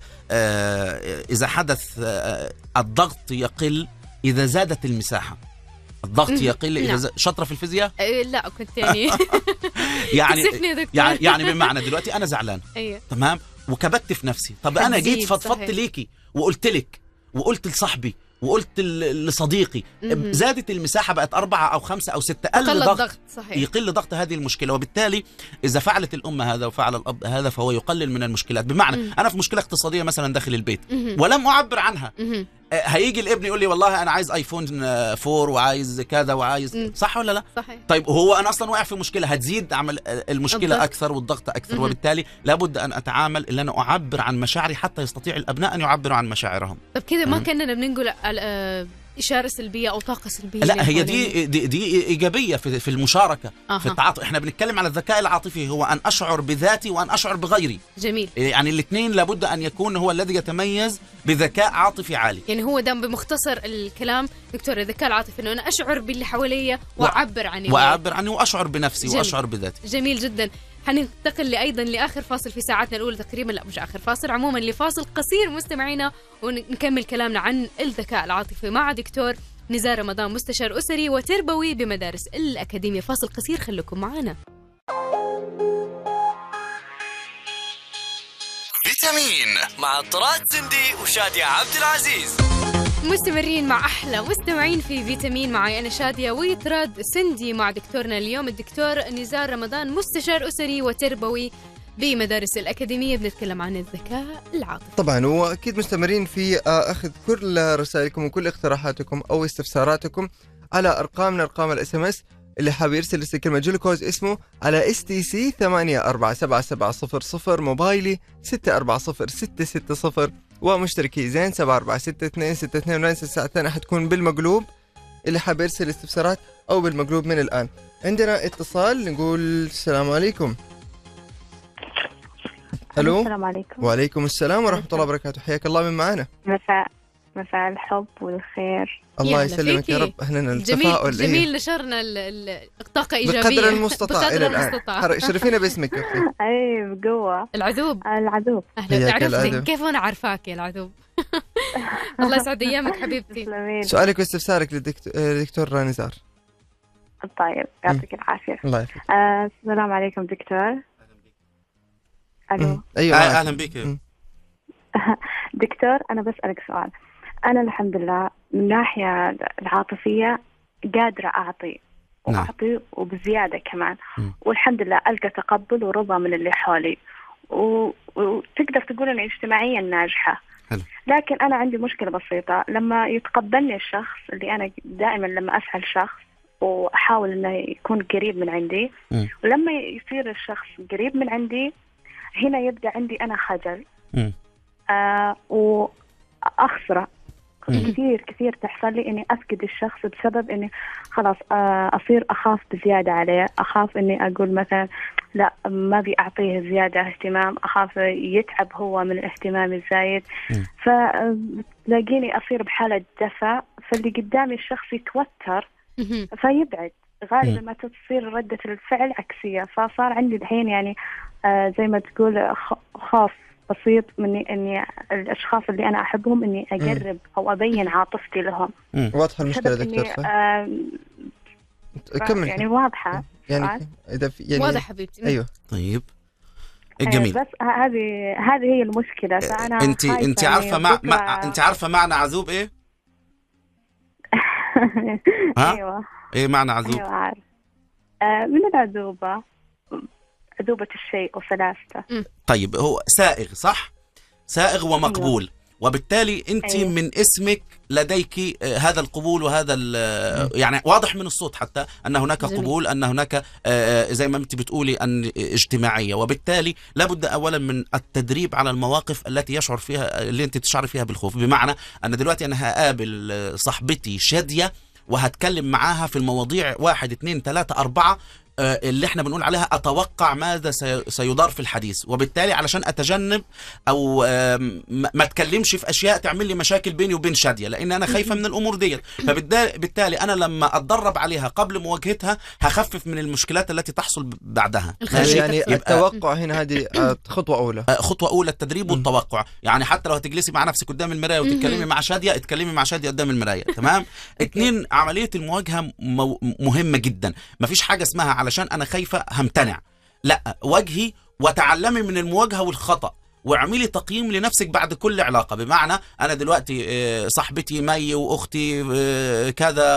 Speaker 4: آه إذا حدث آه الضغط يقل إذا زادت المساحة. الضغط يقل إذا ز... شاطرة في الفيزياء؟
Speaker 3: أه لا كنت يعني
Speaker 4: يعني يعني يعني بمعنى دلوقتي أنا زعلان.
Speaker 3: أيوه.
Speaker 4: تمام. وكبت في نفسي. طب أنا جيت فضفضت ليكي وقلت لك وقلت لصاحبي وقلت لصديقي، م-م. زادت المساحة، بقت أربعة أو خمسة أو ستة، قل ضغط. ضغط صحيح. يقل ضغط هذه المشكلة. وبالتالي إذا فعلت الأم هذا وفعل الأب هذا فهو يقلل من المشكلات. بمعنى م-م. أنا في مشكلة اقتصادية مثلا داخل البيت، م-م. ولم أعبر عنها، م-م. هيجي الابن يقول لي والله أنا عايز آيفون فور وعايز كذا وعايز م-م. صح ولا لا؟
Speaker 3: صحيح.
Speaker 4: طيب هو أنا أصلا واقع في مشكلة، هتزيد عمل المشكلة الضغط. أكثر والضغط أكثر. م-م. وبالتالي لابد أن أتعامل إن أنا أعبر عن مشاعري حتى يستطيع الأبناء أن يعبروا عن مشاعرهم.
Speaker 3: طب كذا ما كنا بنقول على إشارة سلبية أو طاقة سلبية؟
Speaker 4: لا، هي دي, دي دي إيجابية في في المشاركة. أه. في التعاطف. إحنا بنتكلم على الذكاء العاطفي، هو أن أشعر بذاتي وأن أشعر بغيري.
Speaker 3: جميل.
Speaker 4: يعني الاثنين لابد أن يكون هو الذي يتميز بذكاء عاطفي عالي.
Speaker 3: يعني هو دام بمختصر الكلام دكتور، الذكاء العاطفي إنه أنا أشعر باللي حواليا وأعبر عنه
Speaker 4: وأعبر عنه وأشعر بنفسي. جميل. وأشعر بذاتي.
Speaker 3: جميل جدا. حننتقل أيضا لآخر فاصل في ساعتنا الأولى تقريبا، لا مش آخر فاصل، عموما لفاصل قصير مستمعينا، ونكمل كلامنا عن الذكاء العاطفي مع دكتور نزار رمضان، مستشار أسري وتربوي بمدارس الأكاديمية. فاصل قصير، خليكم معنا.
Speaker 1: فيتامين مع طراد سندي وشادية عبد العزيز.
Speaker 3: مستمرين مع أحلى مستمعين في فيتامين، معي أنا شادية وطراد سندي مع دكتورنا اليوم الدكتور نزار رمضان، مستشار أسري وتربوي بمدارس الأكاديمية. بنتكلم عن الذكاء العاطفي.
Speaker 2: طبعا وأكيد مستمرين في أخذ كل رسائلكم وكل اقتراحاتكم أو استفساراتكم على أرقامنا، أرقام الاس ام اس. اللي حاب يرسل لسه كلمة جلوكوز اسمه على اس تي سي ثمانية أربعة سبعة سبعة صفر صفر، موبايلي ستة أربعة صفر ستة ستة صفر، ومشتركي زين سبعة أربعة ستة اثنين ستة اثنين. وننسى الساعة الثانية حتكون بالمقلوب، اللي حاب يرسل استفسارات أو بالمقلوب من الآن. عندنا اتصال، نقول السلام عليكم. الو.
Speaker 5: السلام عليكم.
Speaker 2: وعليكم السلام ورحمة الله وبركاته. حياك الله، من معنا؟
Speaker 5: مساء مساء الحب والخير.
Speaker 2: الله يسلمك يا رب. اهلا. التفاؤل
Speaker 3: جميل. جميل نشرنا الطاقة إيجابية
Speaker 2: بقدر المستطاع
Speaker 3: بقدر
Speaker 2: إلى
Speaker 3: المستطاع.
Speaker 2: الآن. شرفينا باسمك أختي.
Speaker 5: أي بقوة.
Speaker 3: العذوب.
Speaker 5: العذوب.
Speaker 3: أهلا. تعرفتي كيف أنا عارفاك يا العذوب؟ الله يسعد أيامك حبيبتي.
Speaker 2: سؤالك واستفسارك للدكتور نزار.
Speaker 5: طيب يعطيك العافية.
Speaker 2: الله يعافيك.
Speaker 5: آه السلام عليكم دكتور. ألو.
Speaker 4: أيوة. أهلا بك
Speaker 5: دكتور. أنا بسألك سؤال. أنا الحمد لله من الناحية العاطفية قادرة أعطي وأعطي وبزيادة كمان، والحمد لله ألقى تقبل ورضا من اللي حولي، وتقدر تقول أني اجتماعيا ناجحة.
Speaker 4: حلو.
Speaker 5: لكن أنا عندي مشكلة بسيطة، لما يتقبلني الشخص اللي أنا دائما لما أسأل شخص وأحاول أنه يكون قريب من عندي، م. ولما يصير الشخص قريب من عندي هنا يبدأ عندي أنا خجل آه وأخسره. كثير كثير تحصل لي إني أفقد الشخص بسبب إني خلاص أصير أخاف بزيادة عليه، أخاف إني أقول مثلا لا ما بي أعطيه زيادة اهتمام، أخاف يتعب هو من الاهتمام الزايد، فتلاقيني أصير بحالة دفع، فاللي قدامي الشخص يتوتر فيبعد. غالبا ما تصير ردة الفعل عكسية، فصار عندي الحين يعني آه زي ما تقول خاف بسيط مني اني الاشخاص اللي انا احبهم اني اقرب او ابين عاطفتي لهم.
Speaker 2: واضحه المشكله دكتور صح؟ آه كمل.
Speaker 5: يعني واضحه
Speaker 2: يعني اذا في يعني
Speaker 3: واضح حبيبتي.
Speaker 2: ايوه.
Speaker 4: طيب جميل.
Speaker 5: بس هذه هذه هي المشكلة. فأنا
Speaker 4: انت انت عارفة مع... مع... انت عارفة معنى عذوب ايه؟ ها؟
Speaker 5: ايوه
Speaker 4: ايه معنى عذوب؟
Speaker 5: ايوه عارف. آه من العذوبة، عذوبة الشيء وسلاسته.
Speaker 4: طيب هو سائغ صح؟ سائغ ومقبول. أيوة. وبالتالي انت أيوة. من اسمك لديك هذا القبول وهذا يعني واضح من الصوت حتى ان هناك جميل. قبول، ان هناك زي ما انت بتقولي ان اجتماعيه، وبالتالي لابد اولا من التدريب على المواقف التي يشعر فيها اللي انت تشعر فيها بالخوف. بمعنى ان دلوقتي انا هقابل صاحبتي شادية وهتكلم معاها في المواضيع واحد اثنين ثلاثة أربعة اللي احنا بنقول عليها أتوقع ماذا سيدار في الحديث، وبالتالي علشان أتجنب أو ما أتكلمش في أشياء تعمل لي مشاكل بيني وبين شادية، لأن أنا خايفة من الأمور دي. فبالتالي أنا لما أتدرب عليها قبل مواجهتها هخفف من المشكلات التي تحصل بعدها.
Speaker 2: يعني التوقع هنا هذه خطوة أولى.
Speaker 4: خطوة أولى التدريب والتوقع. يعني حتى لو هتجلسي مع نفسك قدام المراية وتتكلمي مع شادية، اتكلمي مع شادية قدام المراية. تمام. اتنين، عملية المواجهة مهمة جدا. مفيش حاجة اسمها علشان أنا خايفة همتنع، لا، واجهي وتعلمي من المواجهة والخطأ، واعملي تقييم لنفسك بعد كل علاقة. بمعنى أنا دلوقتي صاحبتي مي وأختي كذا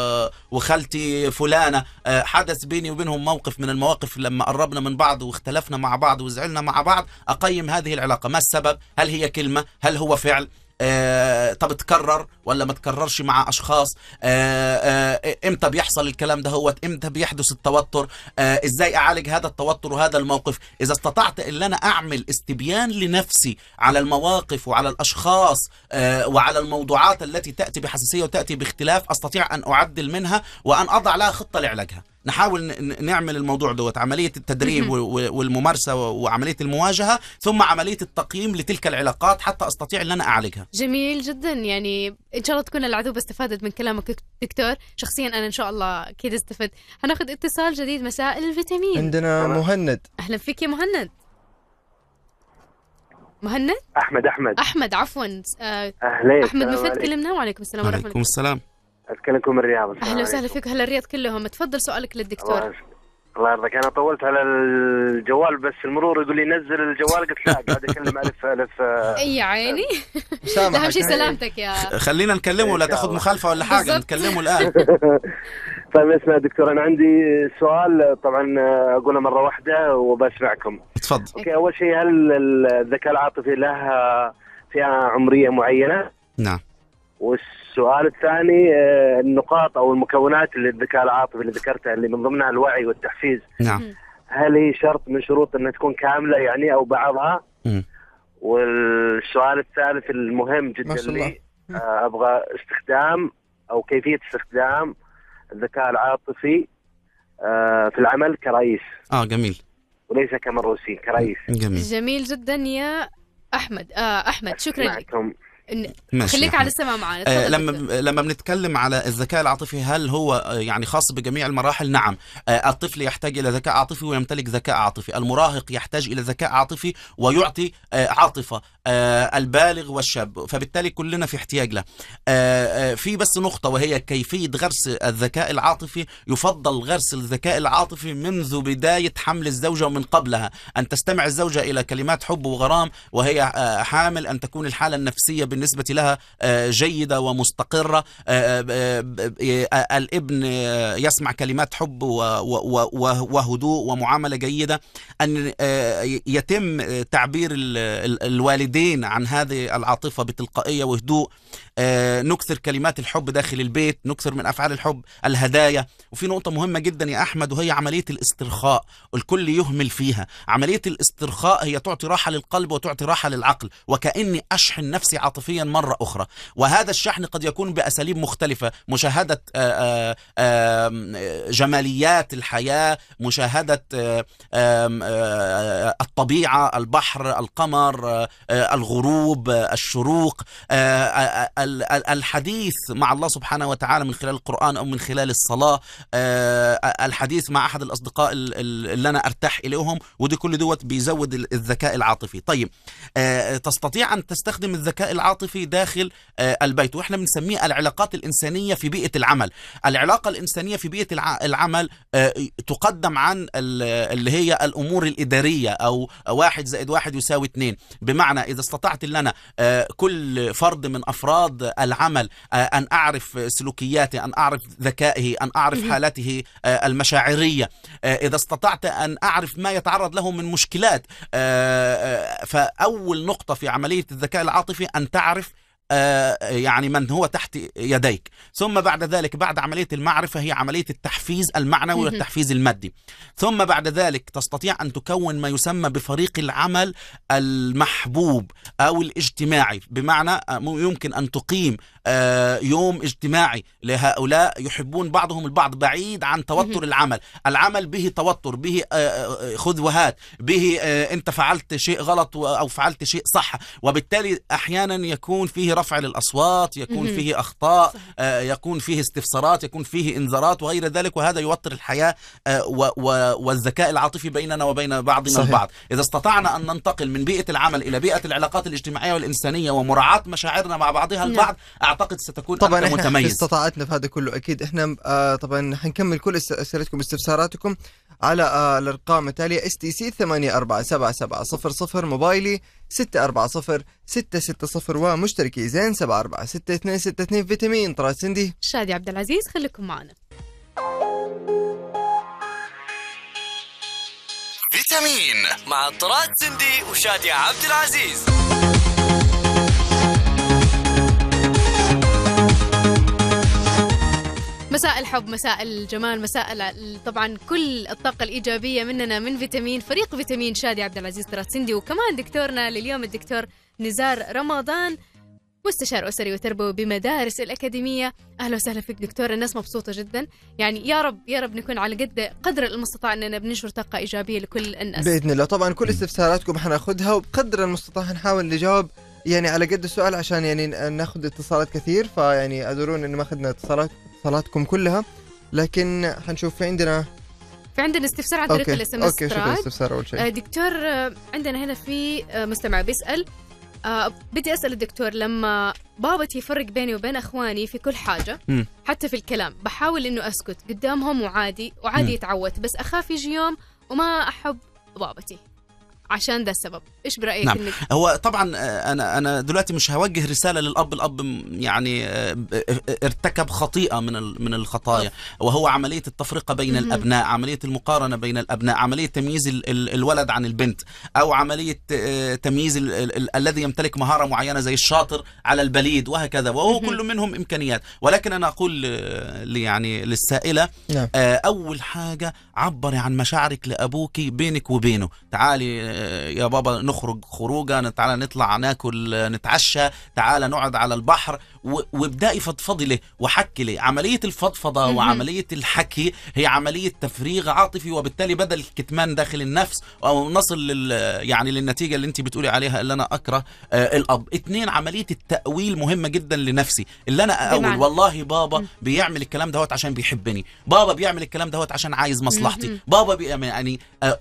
Speaker 4: وخالتي فلانة حدث بيني وبينهم موقف من المواقف لما قربنا من بعض واختلفنا مع بعض وزعلنا مع بعض، أقيم هذه العلاقة. ما السبب؟ هل هي كلمة؟ هل هو فعل؟ آه، طب تكرر ولا ما تكررش مع أشخاص؟ آه، آه، إمتى بيحصل الكلام ده؟ هو إمتى بيحدث التوتر؟ آه، إزاي أعالج هذا التوتر وهذا الموقف؟ إذا استطعت إن أنا أعمل استبيان لنفسي على المواقف وعلى الأشخاص آه، وعلى الموضوعات التي تأتي بحساسية وتأتي باختلاف، أستطيع أن أعدل منها وأن أضع لها خطة لعلاجها. نحاول نعمل الموضوع دوت، عملية التدريب والممارسة وعملية المواجهة، ثم عملية التقييم لتلك العلاقات حتى أستطيع أن أنا أعالجها.
Speaker 3: جميل جدا. يعني إن شاء الله تكون العذوبة استفادت من كلامك دكتور. شخصيا أنا إن شاء الله كده استفدت. هناخد اتصال جديد. مساء الفيتامين.
Speaker 2: عندنا مهند.
Speaker 3: أهلا فيك يا مهند. مهند؟
Speaker 6: أحمد أحمد
Speaker 3: أحمد عفوا.
Speaker 6: آه أهلين.
Speaker 3: أحمد من فين تكلمنا؟ وعليكم السلام ورحمة الله.
Speaker 4: وعليكم السلام.
Speaker 6: أتكلمكم من الرياض.
Speaker 3: أهلا وسهلا فيك. هلا الرياض كلهم. تفضل سؤالك للدكتور.
Speaker 6: الله يرضاك. أنا طولت على الجوال بس المرور يقول لي نزل الجوال، قلت لا قاعد أكلم ألف ألف.
Speaker 3: أي عيني. أهم شيء سلامتك يا.
Speaker 4: خلينا نكلمه ولا تاخذ مخالفة ولا حاجة، نكلمه الآن.
Speaker 6: طيب اسمع دكتور، أنا عندي سؤال طبعا أقوله مرة واحدة وبسمعكم.
Speaker 4: تفضل.
Speaker 6: أوكي. أول شيء، هل الذكاء العاطفي له فئة عمرية معينة؟
Speaker 4: نعم.
Speaker 6: والسؤال الثاني، النقاط أو المكونات اللي الذكاء العاطفي اللي ذكرتها اللي من ضمنها الوعي والتحفيز،
Speaker 4: نعم،
Speaker 6: هل هي شرط من شروط أنها تكون كاملة يعني أو بعضها؟
Speaker 4: م.
Speaker 6: والسؤال الثالث المهم جدا لي، أبغى استخدام أو كيفية استخدام الذكاء العاطفي في العمل كرئيس.
Speaker 4: آه جميل.
Speaker 6: وليس كمروسي، كرئيس.
Speaker 4: جميل.
Speaker 3: جميل جدا يا أحمد. آه أحمد شكرا لك. خليك على السماع معنا.
Speaker 4: آه لما لما بنتكلم على الذكاء العاطفي، هل هو آه يعني خاص بجميع المراحل؟ نعم. آه الطفل يحتاج إلى ذكاء عاطفي ويمتلك ذكاء عاطفي، المراهق يحتاج إلى ذكاء عاطفي ويعطي آه عاطفة، آه البالغ والشاب، فبالتالي كلنا في احتياج له. آه آه في بس نقطة، وهي كيفية غرس الذكاء العاطفي. يفضل غرس الذكاء العاطفي منذ بداية حمل الزوجة ومن قبلها، أن تستمع الزوجة إلى كلمات حب وغرام وهي آه حامل، أن تكون الحالة النفسية بالنسبة لها جيدة ومستقرة. الابن يسمع كلمات حب وهدوء ومعاملة جيدة. أن يتم تعبير الوالدين عن هذه العاطفة بتلقائية وهدوء. نكثر كلمات الحب داخل البيت، نكثر من أفعال الحب، الهدايا. وفي نقطة مهمة جدا يا أحمد، وهي عملية الاسترخاء. الكل يهمل فيها. عملية الاسترخاء هي تعطي راحة للقلب وتعطي راحة للعقل، وكأني أشحن نفسي عاطفيا مرة أخرى. وهذا الشحن قد يكون بأساليب مختلفة، مشاهدة آآ آآ جماليات الحياة، مشاهدة آآ آآ الطبيعة، البحر، القمر، الغروب، الشروق، الحديث مع الله سبحانه وتعالى من خلال القرآن أو من خلال الصلاة، الحديث مع أحد الأصدقاء اللي أنا أرتاح إليهم، ودي كل دوت بيزود الذكاء العاطفي. طيب تستطيع أن تستخدم الذكاء العاطفي داخل البيت، وإحنا بنسميه العلاقات الإنسانية في بيئة العمل. العلاقة الإنسانية في بيئة العمل تقدم عن اللي هي الأمور الإدارية، أو واحد زائد واحد يساوي اثنين. بمعنى إذا استطعت أن أنا كل فرد من أفراد العمل أن أعرف سلوكياته، أن أعرف ذكائه، أن أعرف حالته المشاعرية، إذا استطعت أن أعرف ما يتعرض له من مشكلات، فأول نقطة في عملية الذكاء العاطفي أن تعرف يعني من هو تحت يديك. ثم بعد ذلك بعد عملية المعرفة هي عملية التحفيز المعنوي والتحفيز المادي. ثم بعد ذلك تستطيع أن تكون ما يسمى بفريق العمل المحبوب أو الاجتماعي، بمعنى يمكن أن تقيم يوم اجتماعي لهؤلاء يحبون بعضهم البعض بعيد عن توتر العمل. العمل به توتر، به خذ وهات، به أنت فعلت شيء غلط أو فعلت شيء صح، وبالتالي أحيانا يكون فيه رفع للأصوات، يكون فيه أخطاء، يكون فيه استفسارات، يكون فيه إنذارات وغير ذلك، وهذا يوتر الحياة والذكاء العاطفي بيننا وبين بعضنا صحيح. البعض. إذا استطعنا أن ننتقل من بيئة العمل إلى بيئة العلاقات الاجتماعية والإنسانية ومراعاة مشاعرنا مع بعضها البعض، أعتقد ستكون
Speaker 2: طبعا
Speaker 4: أنت متميز.
Speaker 2: استطاعتنا في هذا كله أكيد. إحنا آه طبعا حنكمل كل أسئلتكم واستفساراتكم على آه الأرقام التالية: اس تي سي ثمانية أربعة سبعة سبعة صفر صفر، موبايلي ستة أربعة صفر ستة ستة صفر، ومشتركي زين سبعة أربعة ستة اثنين ستة اثنين. فيتامين طراد سندي،
Speaker 3: شادي عبد العزيز، خليكم معنا.
Speaker 1: فيتامين مع طراد سندي وشادي عبد العزيز.
Speaker 3: مساء الحب، مساء الجمال، مساء طبعا كل الطاقة الإيجابية مننا من فيتامين، فريق فيتامين شادي عبد العزيز طراد سندي، وكمان دكتورنا لليوم الدكتور نزار رمضان، مستشار أسري وتربوي بمدارس الأكاديمية. أهلا وسهلا فيك دكتور. الناس مبسوطة جدا، يعني يا رب يا رب نكون على قد قدر المستطاع أننا بننشر طاقة إيجابية لكل الناس
Speaker 2: بإذن الله. طبعا كل استفساراتكم حناخدها، وبقدر المستطاع حنحاول نجاوب يعني على قد السؤال، عشان يعني ناخذ اتصالات كثير، فيعني أدرون إن ما أخذنا اتصالات اتصالاتكم كلها، لكن حنشوف في عندنا
Speaker 3: في عندنا استفسار عن طريق الاس ام اس.
Speaker 2: اوكي، شكرا. استفسار اول شيء
Speaker 3: دكتور، عندنا هنا في مستمع بيسأل: أه بدي أسأل الدكتور، لما بابتي يفرق بيني وبين أخواني في كل حاجة م. حتى في الكلام، بحاول إنه أسكت قدامهم وعادي وعادي م. يتعود، بس أخاف يجي يوم وما أحب بابتي عشان ده السبب. ايش برايك؟
Speaker 4: نعم.
Speaker 3: إنك...
Speaker 4: هو طبعا انا انا دلوقتي مش هوجه رساله للاب. الاب يعني ارتكب خطيئه من من الخطايا، وهو عمليه التفرقه بين م-م. الابناء، عمليه المقارنه بين الابناء، عمليه تمييز الولد عن البنت، او عمليه تمييز الذي يمتلك مهاره معينه زي الشاطر على البليد وهكذا، وهو م-م. كل منهم امكانيات. ولكن انا اقول يعني للسائله نعم. اول حاجه عبري عن مشاعرك لابوك بينك وبينه. تعالي يا بابا نخرج خروجه، تعالى نطلع ناكل نتعشى، تعالى نقعد على البحر، وابدأي فضفضي له وحكي له. عملية الفضفضة وعملية الحكي هي عملية تفريغ عاطفي، وبالتالي بدل الكتمان داخل النفس أو نصل لل يعني للنتيجة اللي انت بتقولي عليها اللي أنا أكره آه الأب. اثنين، عملية التأويل مهمة جدا لنفسي، اللي أنا أقول والله بابا م. بيعمل الكلام دهوت عشان بيحبني، بابا بيعمل الكلام دهوت عشان عايز مصلحتي، م. بابا بيعمل يعني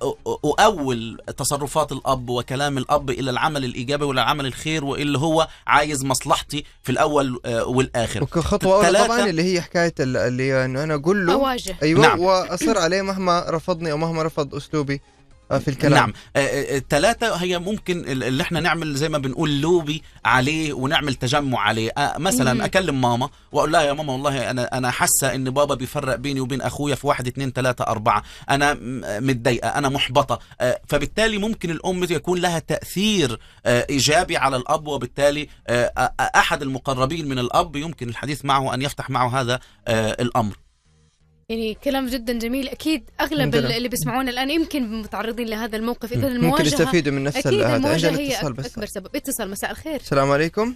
Speaker 4: أؤول تصرفات الأب وكلام الأب إلى العمل الإيجابي وإلى العمل الخير، واللي هو عايز مصلحتي في الأول والآخر.
Speaker 2: وخطوة أولى طبعا اللي هي حكاية اللي أنه أنا أقول له
Speaker 3: أواجه.
Speaker 2: أيوة نعم. وأصر عليه مهما رفضني أو مهما رفض أسلوبي في الكلام.
Speaker 4: نعم. الثلاثة هي ممكن اللي احنا نعمل زي ما بنقول لوبي عليه ونعمل تجمع عليه. مثلا مم. أكلم ماما وأقول لها يا ماما والله أنا أنا حاسة إن بابا بيفرق بيني وبين أخويا في واحد اثنين ثلاثة أربعة، أنا متضايقة، أنا محبطة. فبالتالي ممكن الأم يكون لها تأثير إيجابي على الأب، وبالتالي أحد المقربين من الأب يمكن الحديث معه أن يفتح معه هذا الأمر.
Speaker 3: يعني كلام جدا جميل. أكيد أغلب ممكن. اللي بيسمعونا الآن يمكن متعرضين لهذا الموقف. إذا المواجهة
Speaker 2: ممكن يستفيدوا من نفس
Speaker 3: أكيد المواجهة هي
Speaker 2: اتصال بس.
Speaker 3: أكبر سبب. اتصال. مساء الخير.
Speaker 2: السلام عليكم.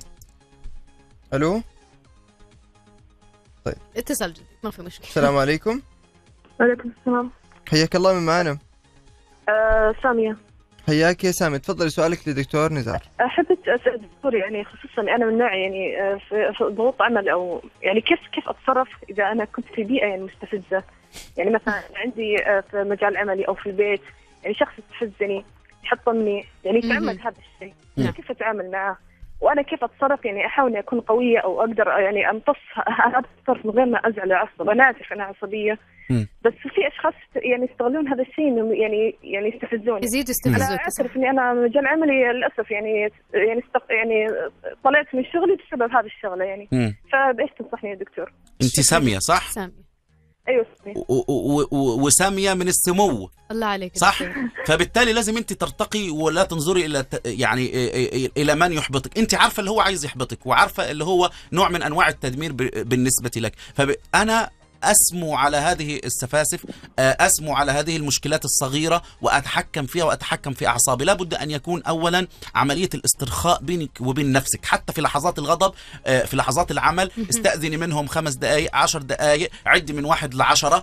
Speaker 2: ألو. طيب
Speaker 3: اتصال جديد ما في مشكلة.
Speaker 2: السلام عليكم.
Speaker 5: وعليكم السلام.
Speaker 2: حياك الله، من معنا؟
Speaker 5: آه سامية.
Speaker 2: حياك يا سامي، تفضلي سؤالك لدكتور نزار.
Speaker 5: حبيت اسال دكتور يعني خصوصا انا من نوع يعني في في ضغوط عمل او يعني كيف كيف اتصرف اذا انا كنت في بيئه يعني مستفزه، يعني مثلا عندي في مجال عملي او في البيت يعني شخص يستفزني يحطمني يعني يتعمد هذا الشيء، يعني كيف اتعامل معه وانا كيف اتصرف؟ يعني احاول اني اكون قويه او اقدر يعني امتص هذا التصرف من غير ما ازعل وأعصب. انا اسف انا عصبيه بس في اشخاص يعني يستغلون هذا الشيء انه يعني يعني يستفزوني،
Speaker 3: يزيد يستفزوك.
Speaker 5: انا اعترف اني انا مجال عملي للاسف يعني يعني استق... يعني طلعت من شغلي بسبب هذه الشغله يعني. فايش تنصحني يا دكتور؟
Speaker 4: انت ساميه صح؟
Speaker 3: ساميه.
Speaker 5: ايوه
Speaker 4: وساميه من السمو.
Speaker 3: الله عليك
Speaker 4: صح. فبالتالي لازم انت ترتقي ولا تنظري الى يعني الى من يحبطك. انت عارفه اللي هو عايز يحبطك وعارفه اللي هو نوع من انواع التدمير بالنسبه لك. فانا أسمو على هذه السفاسف، أسمو على هذه المشكلات الصغيرة وأتحكم فيها وأتحكم في أعصابي. لابد أن يكون أولا عملية الاسترخاء بينك وبين نفسك، حتى في لحظات الغضب، في لحظات العمل استأذني منهم خمس دقائق عشر دقائق، عدي من واحد لعشرة،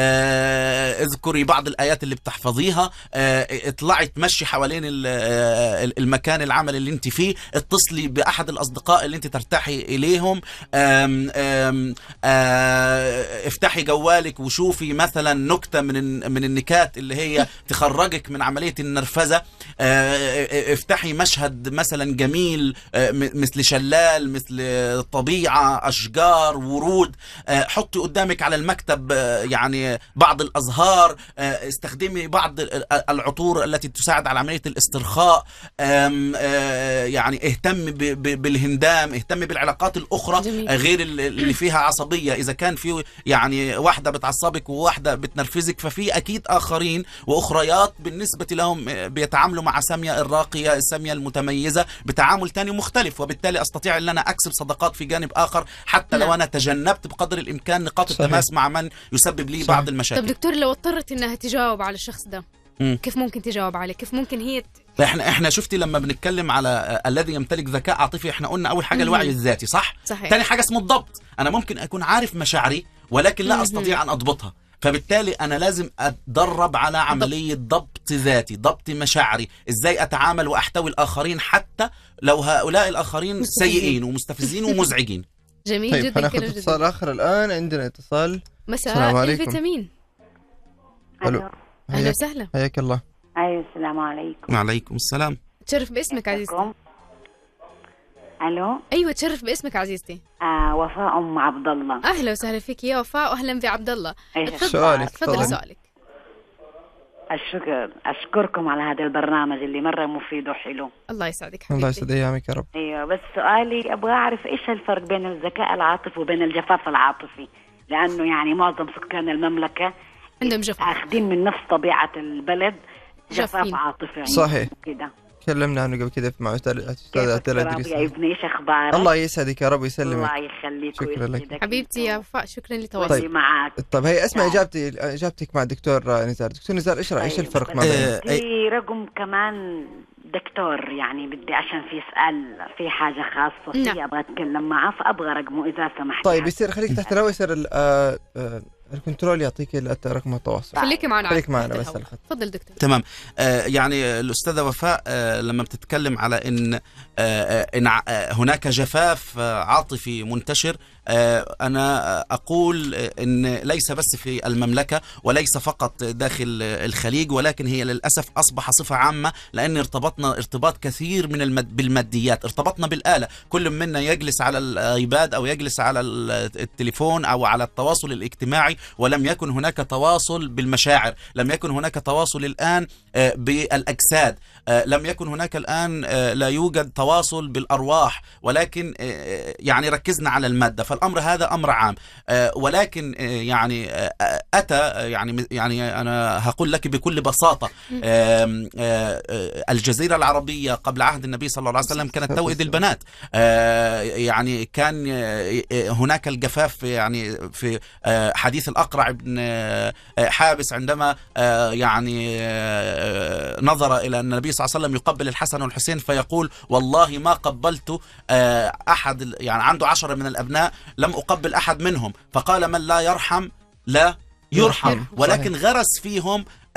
Speaker 4: اذكري بعض الآيات اللي بتحفظيها، اطلعي تمشي حوالين المكان العمل اللي انت فيه، اتصلي بأحد الأصدقاء اللي انت ترتاحي إليهم، آم آم آم افتحي جوالك وشوفي مثلا نكتة من من النكات اللي هي تخرجك من عملية النرفزة، افتحي مشهد مثلا جميل مثل شلال، مثل طبيعة، أشجار، ورود، حطي قدامك على المكتب يعني بعض الأزهار، استخدمي بعض العطور التي تساعد على عملية الاسترخاء، يعني اهتم بالهندام، اهتم بالعلاقات الأخرى جميل. غير اللي فيها عصبية. إذا كان في يعني واحدة بتعصبك وواحدة بتنرفزك ففي أكيد آخرين وأخريات بالنسبة لهم بيتعاملوا مع سامية الراقية، السامية المتميزة بتعامل تاني مختلف، وبالتالي أستطيع أن أنا أكسب صداقات في جانب آخر حتى لا. لو أنا تجنبت بقدر الإمكان نقاط صحيح. التماس مع من يسبب لي صحيح. بعض المشاكل.
Speaker 3: طب دكتور لو اضطرت أنها تجاوب على الشخص ده م. كيف ممكن تجاوب عليه؟ كيف ممكن هي ت...
Speaker 4: احنا احنا شفتي لما بنتكلم على الذي يمتلك ذكاء عاطفي احنا قلنا اول حاجه الوعي الذاتي صح؟
Speaker 3: صحيح.
Speaker 4: تاني حاجه اسمه الضبط. انا ممكن اكون عارف مشاعري ولكن لا استطيع ان اضبطها، فبالتالي انا لازم اتدرب على عمليه ضبط ذاتي، ضبط مشاعري، ازاي اتعامل واحتوي الاخرين حتى لو هؤلاء الاخرين سيئين ومستفزين ومزعجين.
Speaker 3: جميل
Speaker 2: طيب
Speaker 3: جدا.
Speaker 2: هناخذ اتصال اخر الان. عندنا اتصال.
Speaker 3: مساء الفيتامين.
Speaker 2: الو
Speaker 3: اهلا وسهلا.
Speaker 2: حياك الله.
Speaker 7: ايوه السلام عليكم.
Speaker 4: وعليكم السلام.
Speaker 3: تشرف باسمك عزيزتي.
Speaker 7: الو
Speaker 3: ايوه تشرف باسمك عزيزتي.
Speaker 7: آه وفاء ام عبد الله.
Speaker 3: اهلا وسهلا فيك يا وفاء واهلا بعبد الله.
Speaker 2: سؤالك.
Speaker 3: تفضلي سؤالك.
Speaker 7: الشكر اشكركم على هذا البرنامج اللي مره مفيد وحلو.
Speaker 3: الله يسعدك حبيبتي.
Speaker 2: الله يسعد ايامك يا رب.
Speaker 7: ايوه بس سؤالي ابغى اعرف ايش الفرق بين الذكاء العاطفي وبين الجفاف العاطفي، لانه يعني معظم سكان المملكه
Speaker 3: عندهم جفاف،
Speaker 7: اخذين من نفس طبيعه البلد جفاف عاطفي.
Speaker 2: صحيح
Speaker 7: كده
Speaker 2: تكلمنا عنه قبل كده مع استاذ عبد الله
Speaker 7: يا ابني. ايش اخبارك؟
Speaker 2: الله يسعدك يا رب ويسلمك.
Speaker 7: الله يخليك.
Speaker 2: شكرا لك
Speaker 3: حبيبتي يا وفاء، شكرا لتواصلك.
Speaker 7: طيب معك.
Speaker 2: طيب هي اسمع اجابتي اجابتك مع الدكتور نزار. دكتور نزار ايش رايك؟ ايش الفرق ما بين
Speaker 7: في رقم كمان دكتور يعني بدي عشان في سؤال في حاجه خاصه فيه نعم. ابغى اتكلم معه فابغى رقمه اذا سمحت.
Speaker 2: طيب يصير خليك تحت الهواء، يصير الكنترول يعطيك رقم التواصل.
Speaker 3: خليك معنا
Speaker 2: خليك معنا بس.
Speaker 3: تفضل دكتور.
Speaker 4: تمام. آه يعني الأستاذة وفاء آه لما بتتكلم على إن آه إن هناك جفاف آه عاطفي منتشر، آه أنا أقول إن ليس بس في المملكة وليس فقط داخل الخليج، ولكن هي للأسف أصبح صفة عامة، لأن ارتبطنا ارتباط كثير من المد بالماديات، ارتبطنا بالآلة. كل منا يجلس على الأيباد أو يجلس على التليفون أو على التواصل الاجتماعي، ولم يكن هناك تواصل بالمشاعر، لم يكن هناك تواصل الآن بالأجساد، لم يكن هناك الآن لا يوجد تواصل بالأرواح، ولكن يعني ركزنا على المادة. فالأمر هذا أمر عام، ولكن يعني أتى يعني يعني أنا هقول لك بكل بساطة، الجزيرة العربية قبل عهد النبي صلى الله عليه وسلم كانت توئد البنات، يعني كان هناك الجفاف. يعني في حديث الأقرع بن حابس عندما يعني نظر إلى النبي صلى الله عليه وسلم يقبل الحسن والحسين فيقول والله ما قبلت أحد، يعني عنده عشرة من الأبناء لم أقبل أحد منهم، فقال من لا يرحم لا يرحم، ولكن غرس فيهم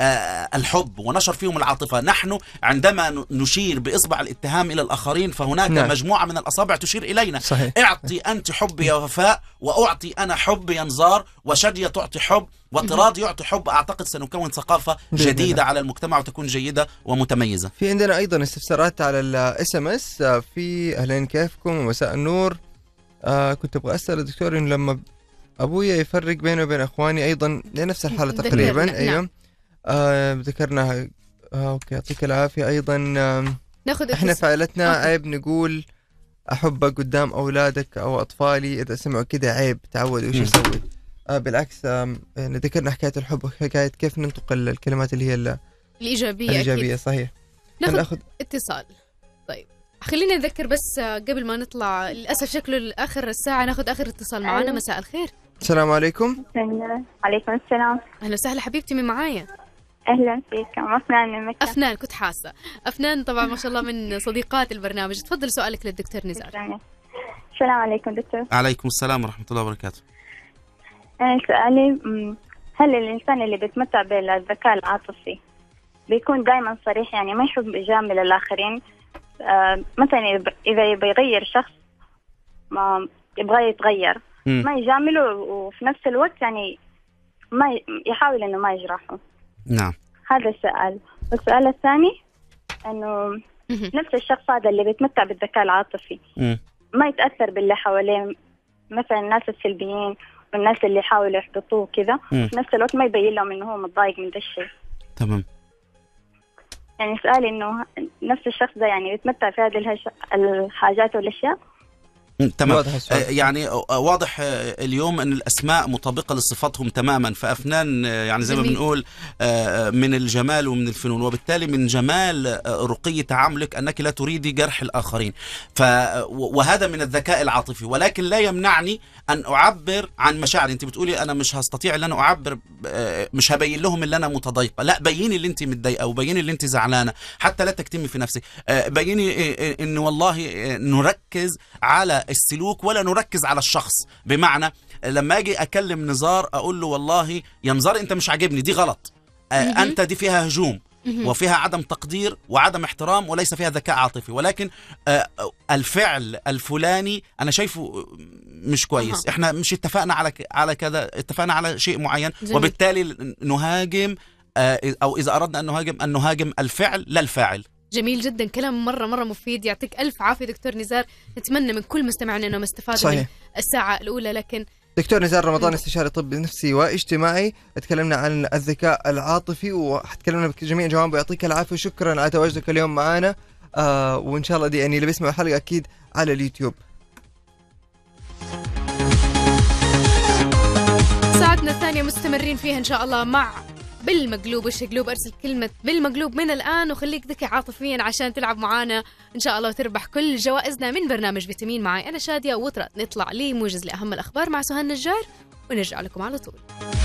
Speaker 4: آه الحب ونشر فيهم العاطفة. نحن عندما نشير بإصبع الاتهام إلى الآخرين فهناك نعم. مجموعة من الأصابع تشير إلينا. صحيح. اعطي أنت حب يا وفاء، وأعطي أنا حب يا نزار، وشادية تعطي حب، وطراد يعطي حب. أعتقد سنكون ثقافة جديدة على المجتمع وتكون جيدة ومتميزة.
Speaker 2: في عندنا أيضا استفسارات على الاس ام اس. في أهلين كيفكم ومساء النور. آه كنت أبغى أسأل الدكتور إنه لما أبويا يفرق بينه وبين أخواني أيضا لنفس الحالة تقريبا. أيوة آه ذكرناها. آه أوكي يعطيك العافية. أيضا آه إحنا في عائلتنا عيب نقول أحبك قدام أولادك أو أطفالي، إذا سمعوا كده عيب تعودوا إيش يسوي. آه بالعكس آه يعني ذكرنا حكاية الحب وحكاية كيف ننتقل الكلمات اللي هي الإيجابية.
Speaker 3: الإيجابية
Speaker 2: صحيح.
Speaker 3: ناخذ أخذ... اتصال. طيب خلينا نذكر بس قبل ما نطلع، للأسف شكله آخر الساعة ناخذ آخر اتصال معنا. مساء الخير.
Speaker 2: السلام عليكم.
Speaker 5: عليكم السلام.
Speaker 3: أهلا وسهلا حبيبتي، من معايا؟
Speaker 5: أهلا فيكم. أفنان من مكة.
Speaker 3: أفنان كنت حاسة. أفنان طبعا ما شاء الله من صديقات البرنامج. تفضل سؤالك للدكتور نزار.
Speaker 5: السلام عليكم دكتور.
Speaker 4: عليكم السلام ورحمة الله وبركاته.
Speaker 5: أنا سؤالي، هل الإنسان اللي بيتمتع بالذكاء العاطفي بيكون دائما صريح، يعني ما يحب يجامل الآخرين؟ آه مثلا إذا يبغى يغير شخص ما يبغى يتغير م. ما يجامله، وفي نفس الوقت يعني ما يحاول إنه ما يجرحه.
Speaker 4: نعم.
Speaker 5: هذا السؤال. والسؤال الثاني إنه نفس الشخص هذا اللي بيتمتع بالذكاء العاطفي م. ما يتأثر باللي حواليه، مثلا الناس السلبيين والناس اللي يحاولوا يحبطوه كذا، في نفس الوقت ما يبين لهم إنه هو متضايق من ده الشيء.
Speaker 4: تمام.
Speaker 5: يعني سؤالي إنه نفس الشخص ده يعني يتمتع في هذه الحاجات والأشياء.
Speaker 4: تمام. يعني واضح اليوم أن الأسماء مطابقة لصفاتهم تماما. فأفنان يعني زي ما بنقول من الجمال ومن الفنون، وبالتالي من جمال رقي تعاملك أنك لا تريدي جرح الآخرين، ف وهذا من الذكاء العاطفي. ولكن لا يمنعني أن أعبر عن مشاعري. أنت بتقولي أنا مش هستطيع أن أنا أعبر، مش هبين لهم اللي أنا متضايقة. لا، بيني اللي أنت متضايقة وبيني اللي أنت زعلانة حتى لا تكتمي في نفسك. بيني إن والله نركز على السلوك ولا نركز على الشخص. بمعنى لما أجي أكلم نزار أقول له والله يا نزار أنت مش عاجبني، دي غلط، أنت دي فيها هجوم وفيها عدم تقدير وعدم احترام وليس فيها ذكاء عاطفي. ولكن الفعل الفلاني أنا شايفه مش كويس، احنا مش اتفقنا على على كذا، اتفقنا على شيء معين، وبالتالي نهاجم، أو إذا أردنا أن نهاجم أن نهاجم الفعل لا الفاعل.
Speaker 3: جميل جدا، كلام مرة مرة مفيد. يعطيك ألف عافية دكتور نزار. نتمنى من كل مستمعنا أنهم استفادوا من الساعة الأولى. لكن
Speaker 2: دكتور نزار رمضان استشاري طب نفسي واجتماعي، تكلمنا عن الذكاء العاطفي وتكلمنا بجميع جوانبه. يعطيك العافية، شكرا على تواجدك اليوم معنا. آه وإن شاء الله دي يعني اللي بيسمع الحلقة أكيد على اليوتيوب.
Speaker 3: ساعتنا الثانية مستمرين فيها إن شاء الله مع بالمقلوب والشقلوب. أرسل كلمة بالمقلوب من الآن وخليك ذكي عاطفيا عشان تلعب معانا إن شاء الله وتربح كل جوائزنا من برنامج فيتامين. معي أنا شادية وطرة. نطلع لي موجز لأهم الأخبار مع سهى النجار ونرجع لكم على طول.